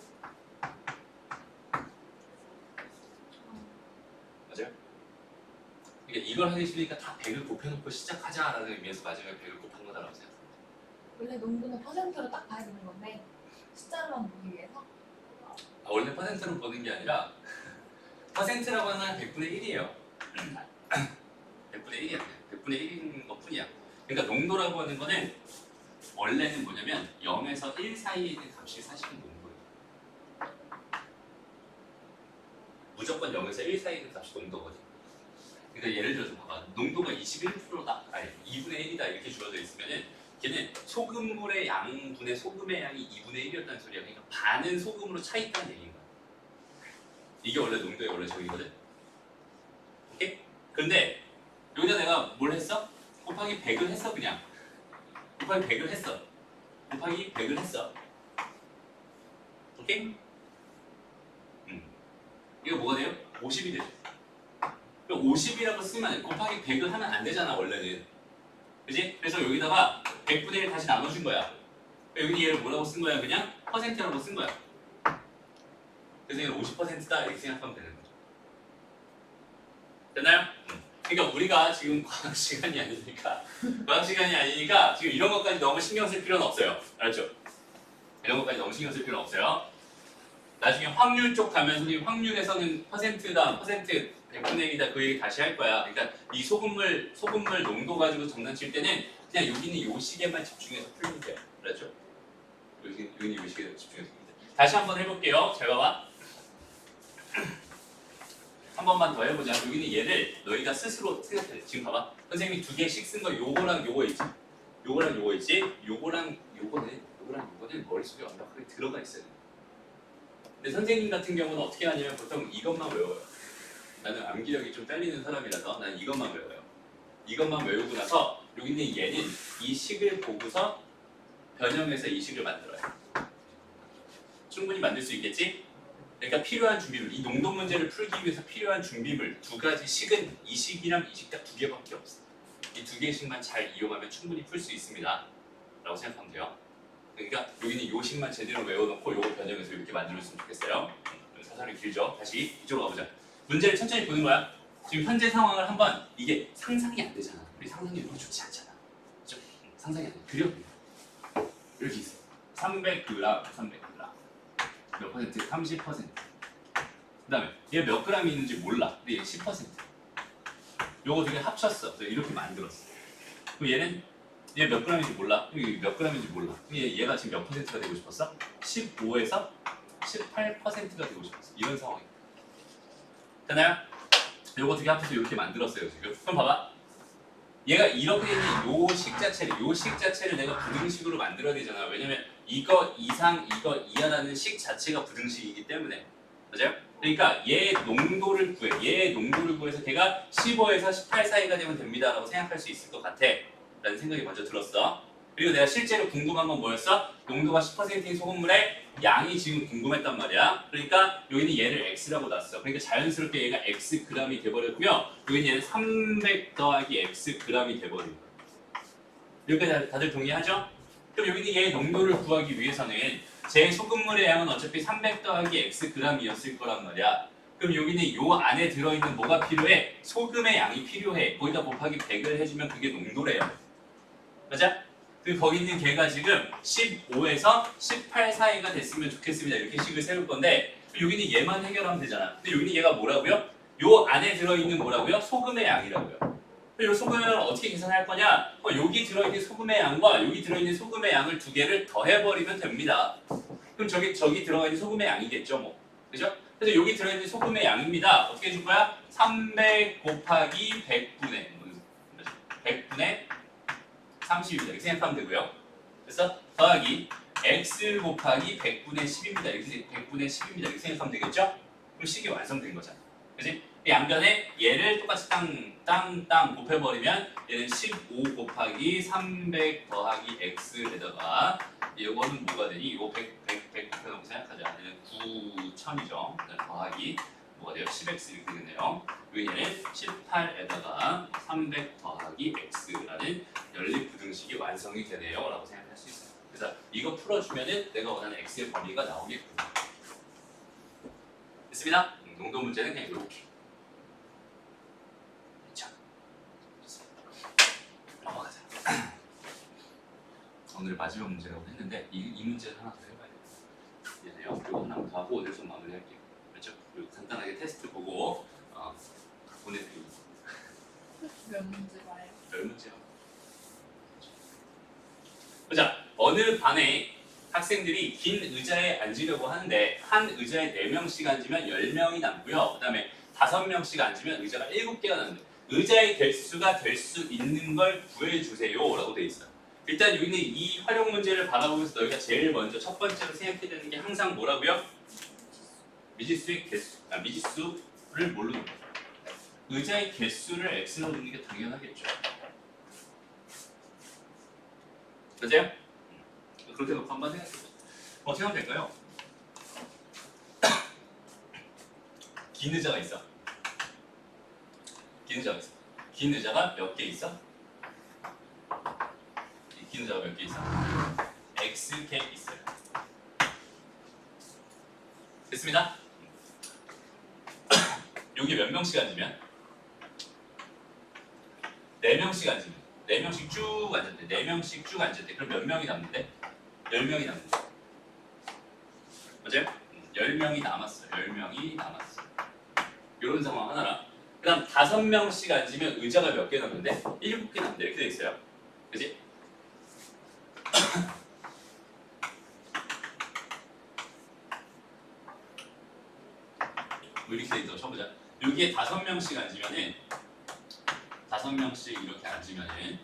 맞아요? 그러니까 이걸 하기 싫으니까 다 100을 곱해놓고 시작하자라는 의미에서 마지막에 100을 곱한 거다라고 생각합니다. 원래 농도는 퍼센트로 딱 봐야 되는 건데 숫자로만 보기 위해서? 원래 퍼센트로 보는 게 아니라 퍼센트라고 하는 건 100분의 1이에요. 100분의 1이야. 100분의 1인 것 뿐이야. 그러니까 농도라고 하는 거는 원래는 뭐냐면 0에서 1 사이에 있는 값이 사실은 농도예요. 무조건 0에서 1 사이에 있는 값이 농도거든. 그러니까 예를 들어서 봐봐. 농도가 21%다. 아니 2분의 1이다 이렇게 주어져 있으면은 걔는 소금물의 양분의 소금의 양이 2분의 1이었다는 소리야. 그러니까 반은 소금으로 차 있다는 얘기인 거야. 이게 원래 농도의 원래 정의거든. 오케이? 근데 여기다 내가 뭘 했어? 곱하기 100을 했어 그냥. 곱하기 100을 했어. 곱하기 100을 했어. 오케이? 이거 뭐가 돼요? 50이 되죠. 그럼 50이라고 쓰면 곱하기 100을 하면 안 되잖아 원래는. 그지? 그래서 여기다가 100분의 1 다시 나눠준 거야. 여기 얘를 뭐라고 쓴 거야? 그냥 퍼센트라고 쓴 거야. 그래서 얘는 50%다 이렇게 생각하면 되는 거죠. 됐나요? 그러니까 우리가 지금 과학 시간이 아니니까 지금 이런 것까지 너무 신경 쓸 필요는 없어요. 알았죠? 이런 것까지 너무 신경 쓸 필요는 없어요. 나중에 확률 쪽 가면 선생님 확률에서는 퍼센트다, 퍼센트 100분의 1이다 그 얘기 다시 할 거야. 그러니까 이 소금물 농도 가지고 장난칠 때는 그냥 여기는 요 시계만 집중해서 풀면 돼요. 알았죠? 여기는 요 시계만 집중해서 풀면 돼. 다시 한번 해볼게요. 잘 봐봐. 한 번만 더 해보자. 여기는 얘를 너희가 스스로 생각해. 지금 봐봐. 선생님이 두 개씩 쓴 거 요거랑 요거 있지. 요거랑 요거 있지. 요거는 머릿속에 완벽하게 들어가 있어야 돼. 근데 선생님 같은 경우는 어떻게 하냐면 보통 이것만 외워요. 나는 암기력이 좀 딸리는 사람이라서 나는 이것만 외워요. 이것만 외우고 나서 여기 있는 얘는 이 식을 보고서 변형해서 이 식을 만들어요. 충분히 만들 수 있겠지? 그러니까 필요한 준비물, 이 농도 문제를 풀기 위해서 필요한 준비물 두 가지 식은 이 식이랑 이 식 딱 두 개밖에 없어. 이 두 개씩만 잘 이용하면 충분히 풀 수 있습니다. 라고 생각하면 돼요. 그러니까 여기는 요 식만 제대로 외워놓고 요거 변형해서 이렇게 만들었으면 좋겠어요. 사설이 길죠? 다시 이쪽으로 가보자. 문제를 천천히 보는 거야. 지금 현재 상황을 한번 이게 상상이 안 되잖아. 우리 상상이 너무 좋지 않잖아. 그죠? 상상이 안 돼. 그려. 이렇게 있어. 300g. 몇 퍼센트? 30%. 그 다음에 얘 몇 그램이 있는지 몰라. 근데 얘 10%. 요거 두 개 합쳤어. 이렇게 만들었어. 그럼 얘 몇 그램인지 몰라. 여기 몇 그램인지 몰라. 얘가 지금 몇 퍼센트가 되고 싶었어? 15에서 18%가 되고 싶었어. 이런 상황이야. 되나요? 요거 두 개 합쳐서 이렇게 만들었어요 지금. 그럼 봐봐. 얘가 이렇게 있는 요 식 자체를 내가 부등식으로 만들어야 되잖아. 왜냐면 이거 이상 이거 이하라는 식 자체가 부등식이기 때문에. 맞아요? 그러니까 얘 농도를 구해서 걔가 15에서 18 사이가 되면 됩니다 라고 생각할 수 있을 것 같아 라는 생각이 먼저 들었어. 그리고 내가 실제로 궁금한 건 뭐였어? 농도가 10%인 소금물의 양이 지금 궁금했단 말이야. 그러니까 여기는 얘를 x라고 놨어. 그러니까 자연스럽게 얘가 x g이 돼버렸고요. 여기는 얘는 300 더하기 x g이 돼버린 거야. 여기까지 다들 동의하죠? 그럼 여기는 얘의 농도를 구하기 위해서는 제 소금물의 양은 어차피 300 더하기 x g이었을 거란 말이야. 그럼 여기는 요 안에 들어있는 뭐가 필요해? 소금의 양이 필요해. 거기다 곱하기 100을 해주면 그게 농도래요. 맞아? 그 거기 있는 걔가 지금 15에서 18 사이가 됐으면 좋겠습니다. 이렇게 식을 세울 건데 여기는 얘만 해결하면 되잖아. 근데 여기는 얘가 뭐라고요? 요 안에 들어있는 뭐라고요? 소금의 양이라고요. 이 소금의 양을 어떻게 계산할 거냐? 여기 들어있는 소금의 양과 여기 들어있는 소금의 양을 두 개를 더해버리면 됩니다. 그럼 저기 들어가 있는 소금의 양이겠죠, 뭐. 그죠? 그래서 여기 들어있는 소금의 양입니다. 어떻게 해줄 거야? 300 곱하기 100분의 30입니다. 이렇게 생각하면 되고요. 그래서 더하기 x 곱하기 100분의 10입니다. 이렇게 100분의 10입니다. 이렇게 생각하면 되겠죠? 그럼 식이 완성된 거잖아. 그지? 양변에 얘를 똑같이 땅 곱해버리면 얘는 15 곱하기 300 더하기 x에다가 이거는 뭐가 되니? 이거 100 곱해놓고 생각하자. 얘는 9000이죠. 더하기 뭐가 돼요? 10x 이렇게 되네요. 얘는 18에다가 300 더하기 x라는 연립부등식이 완성이 되네요 라고 생각할 수 있어요. 그래서 이거 풀어주면은 내가 원하는 x의 범위가 나오겠군요. 됐습니다? 농도 문제는 그냥 이렇게. 자, 넘어가자. 오늘 마지막 문제라고 했는데 이 문제를 하나 더 해봐야 돼요. 미안해요. 이거 하나 더 하고 오늘 좀 마무리할게요. 그렇죠? 그리고 간단하게 테스트 보고 보내드립니다. 몇 문제 봐요? 별 문제요. 자, 어느 반에 학생들이 긴 의자에 앉으려고 하는데 한 의자에 4명씩 앉으면 10명이 남고요. 그 다음에 5명씩 앉으면 의자가 7개가 남는데 의자의 개수가 될 수 있는 걸 구해주세요 라고 돼 있어요. 일단 여기는 이 활용 문제를 바라보면서 너희가 제일 먼저 첫 번째로 생각해야 되는 게 항상 뭐라고요? 미지수의 개수, 미지수를 뭘로 놓는 거예요? 의자의 개수를 x로 놓는 게 당연하겠죠. 맞아요? 그렇게 놓고 한번 생각해보세요. 어떻게 하면 될까요? 긴 의자가 있어. 긴 의자가 몇 개 있어? 긴 의자가 몇 개 있어? x개 있어요. 됐습니다. 여기 몇 명씩 앉으면? 4명씩 앉으면 4명씩 쭉 앉았대. 4명씩 쭉 앉았대. 그럼 몇 명이 남는데? 10명이 남는데. 맞아요? 10명이 남았어요. 10명이 남았어요. 이런 상황 하나랑 그 다음 5명씩 앉으면 의자가 몇 개 남는데? 7개 남는데 이렇게 돼 있어요. 그지? 뭐 이렇게 돼 있다고 쳐보자. 여기에 5명씩 앉으면은 5명씩 이렇게 앉으면은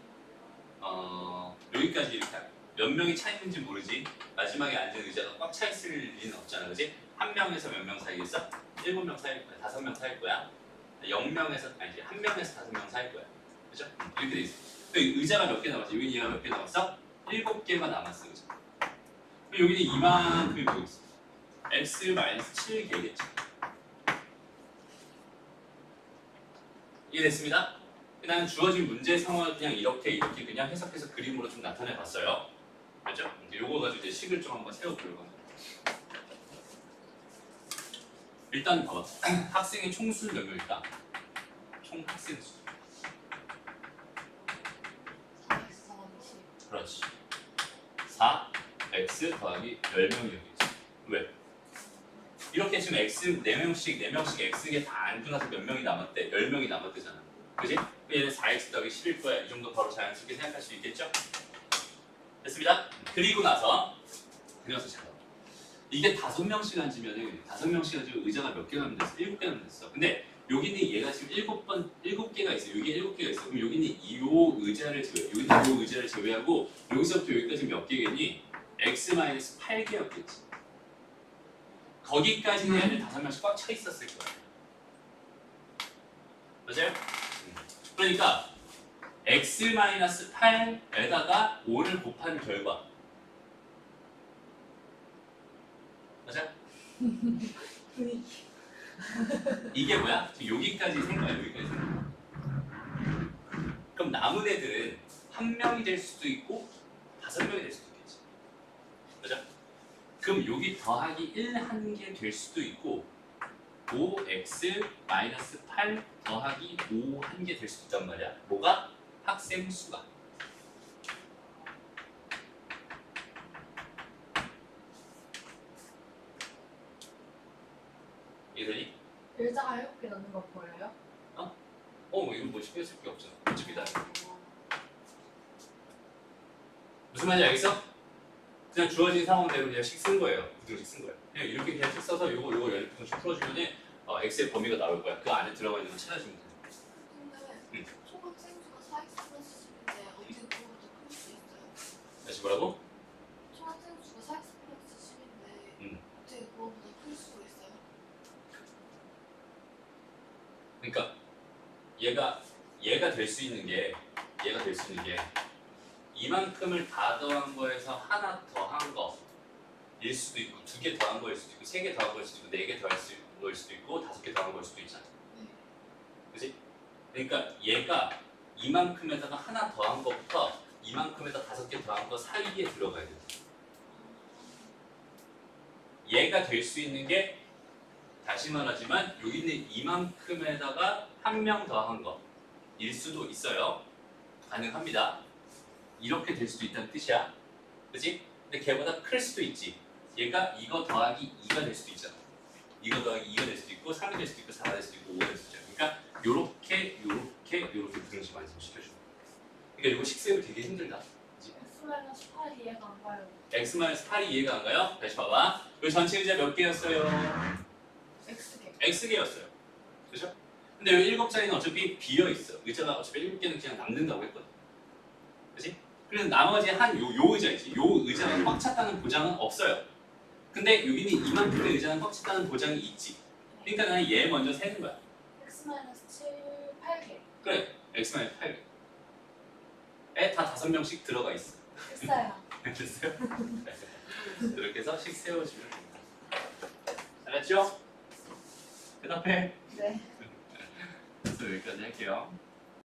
여기까지 이렇게 몇 명이 차 있는지 모르지. 마지막에 앉은 의자가 꽉 차 있을 리는 없잖아, 그지? 한 명에서 몇 명 사이겠어? 7명 사이일 거야. 5명 사이일 거야. 0명에서 아니지, 1명에서 5명 사이일 거야. 그죠? 이렇게 돼 있어. 의자가 몇 개 남았어? 여기 얘가 몇 개 남았어? 7개가 남았어, 그죠? 그럼 여기는 이만큼이 보고 있어. x-7개겠지. 이해됐습니다? 나는 주어진 문제 상황을 그냥 이렇게 그냥 해석해서 그림으로 좀 나타내 봤어요. 그렇죠? 요거 가지고 이제 식을 좀 한번 세워보려고 합니다. 일단 봐봐. 학생의 총수는 몇 명일까? 총 학생 수. 430. 그렇지. 4x 더하기 10명이겠지. 왜? 이렇게 지금 x 4명씩 x게 다 앉고 나서 몇 명이 남았대? 10명이 남았대잖아. 그지? 얘는 4x 더하기 10일 거야. 이 정도 바로 자연스럽게 생각할 수 있겠죠? 됐습니다. 그리고 나서 잘 봐. 이게 5명씩 앉으면은 5명씩 앉으면 의자가 몇 개 남는댔어? 7개 남는댔어. 근데 여기는 얘가 지금 7개가 있어. 여기 7개가 있어. 그럼 여기는 이 의자를 제외. 여기는 이 의자를 제외하고 여기서부터 여기까지 몇 개겠니? x-8개였겠지. 거기까지는 얘들 5명씩 꽉 차 있었을 거야. 맞아요? 그러니까 x-8에다가 5를 곱한 결과 맞아? 이게 뭐야? 지금 여기까지 센 거야. 여기까지 센 거야. 그럼 남은 애들은 1명이 될 수도 있고 5명이 될 수도 있겠지. 맞아? 그럼 여기 더하기 1 한 개 될 수도 있고 5x-8 더하기 5 한 개 될 수도 있단 말이야. 뭐가? 학생 수가. 이해되니? 의자가 7개 넣는 거 보여요? 이거 뭐 신경 쓸 게 없잖아. 어차피 무슨 말인지 알겠어? 그냥 주어진 상황대로 그냥 식 쓴 거예요. 부등식 쓴 거예요. 그냥 이렇게 그냥 식 써서 요거 부등식 풀어주면은 x의 범위가 나올 거야. 그 안에 들어가 있는 거 찾아주면 돼. 근데 총학생 수가 4x 플러스 10인데 어떻게 그거보다 클 수 있어요? 다시 뭐라고? 총학생 수가 4x 플러스 10인데 어떻게 그거보다 클 수가 있어요? 그러니까 얘가 될 수 있는 게 이만큼을 다 더한 거에서 하나 더한 거일 수도 있고 2개 더한 거일 수도 있고 3개 더한 거일 수도 있고 4개 더한 거일 수도 있고 5개 더한 거일 수도 있잖아. 그렇지? 그러니까 얘가 이만큼에다가 하나 더한 거부터 이만큼에다 5개 더한 거 사이에 들어가야 돼. 얘가 될 수 있는 게 다시 말하지만 여기 있는 이만큼에다가 1명 더한 거일 수도 있어요. 가능합니다. 이렇게 될 수도 있다는 뜻이야. 그치? 근데 걔보다 클 수도 있지. 얘가 이거 더하기 2가 될 수도 있잖아. 이거 더하기 2가 될 수도 있고 3이 될 수도 있고 4가 될 수도 있고 5가 될 수도 있잖아. 그러니까 요렇게 부등식 완성시켜줘. 그러니까 이거 식세우 되게 힘들다. x-8이 이해가 안 가요. x-8이 이해가 안 가요? 다시 봐봐. 이 전체 의자 몇 개였어요? x개. x개였어요. 그죠? 근데 여기 7자리는 어차피 비어있어. 의자가 어차피 7개는 그냥 남는다고 했거든. 그치? 그래서 나머지 요 의자 있지. 요 의자가 꽉 찼다는 보장은 없어요. 근데 여기는 이만큼의 의자는 꽉 찼다는 보장이 있지. 그러니까 나는 얘 먼저 세는 거야. x-7 8개. 그래. x-8개. 에 다 5명씩 들어가 있어. 됐어요. 됐어요? 이렇게 해서 식 세워주면 됩니다. 알았죠? 대답해. 네. 그래서 여기까지 할게요.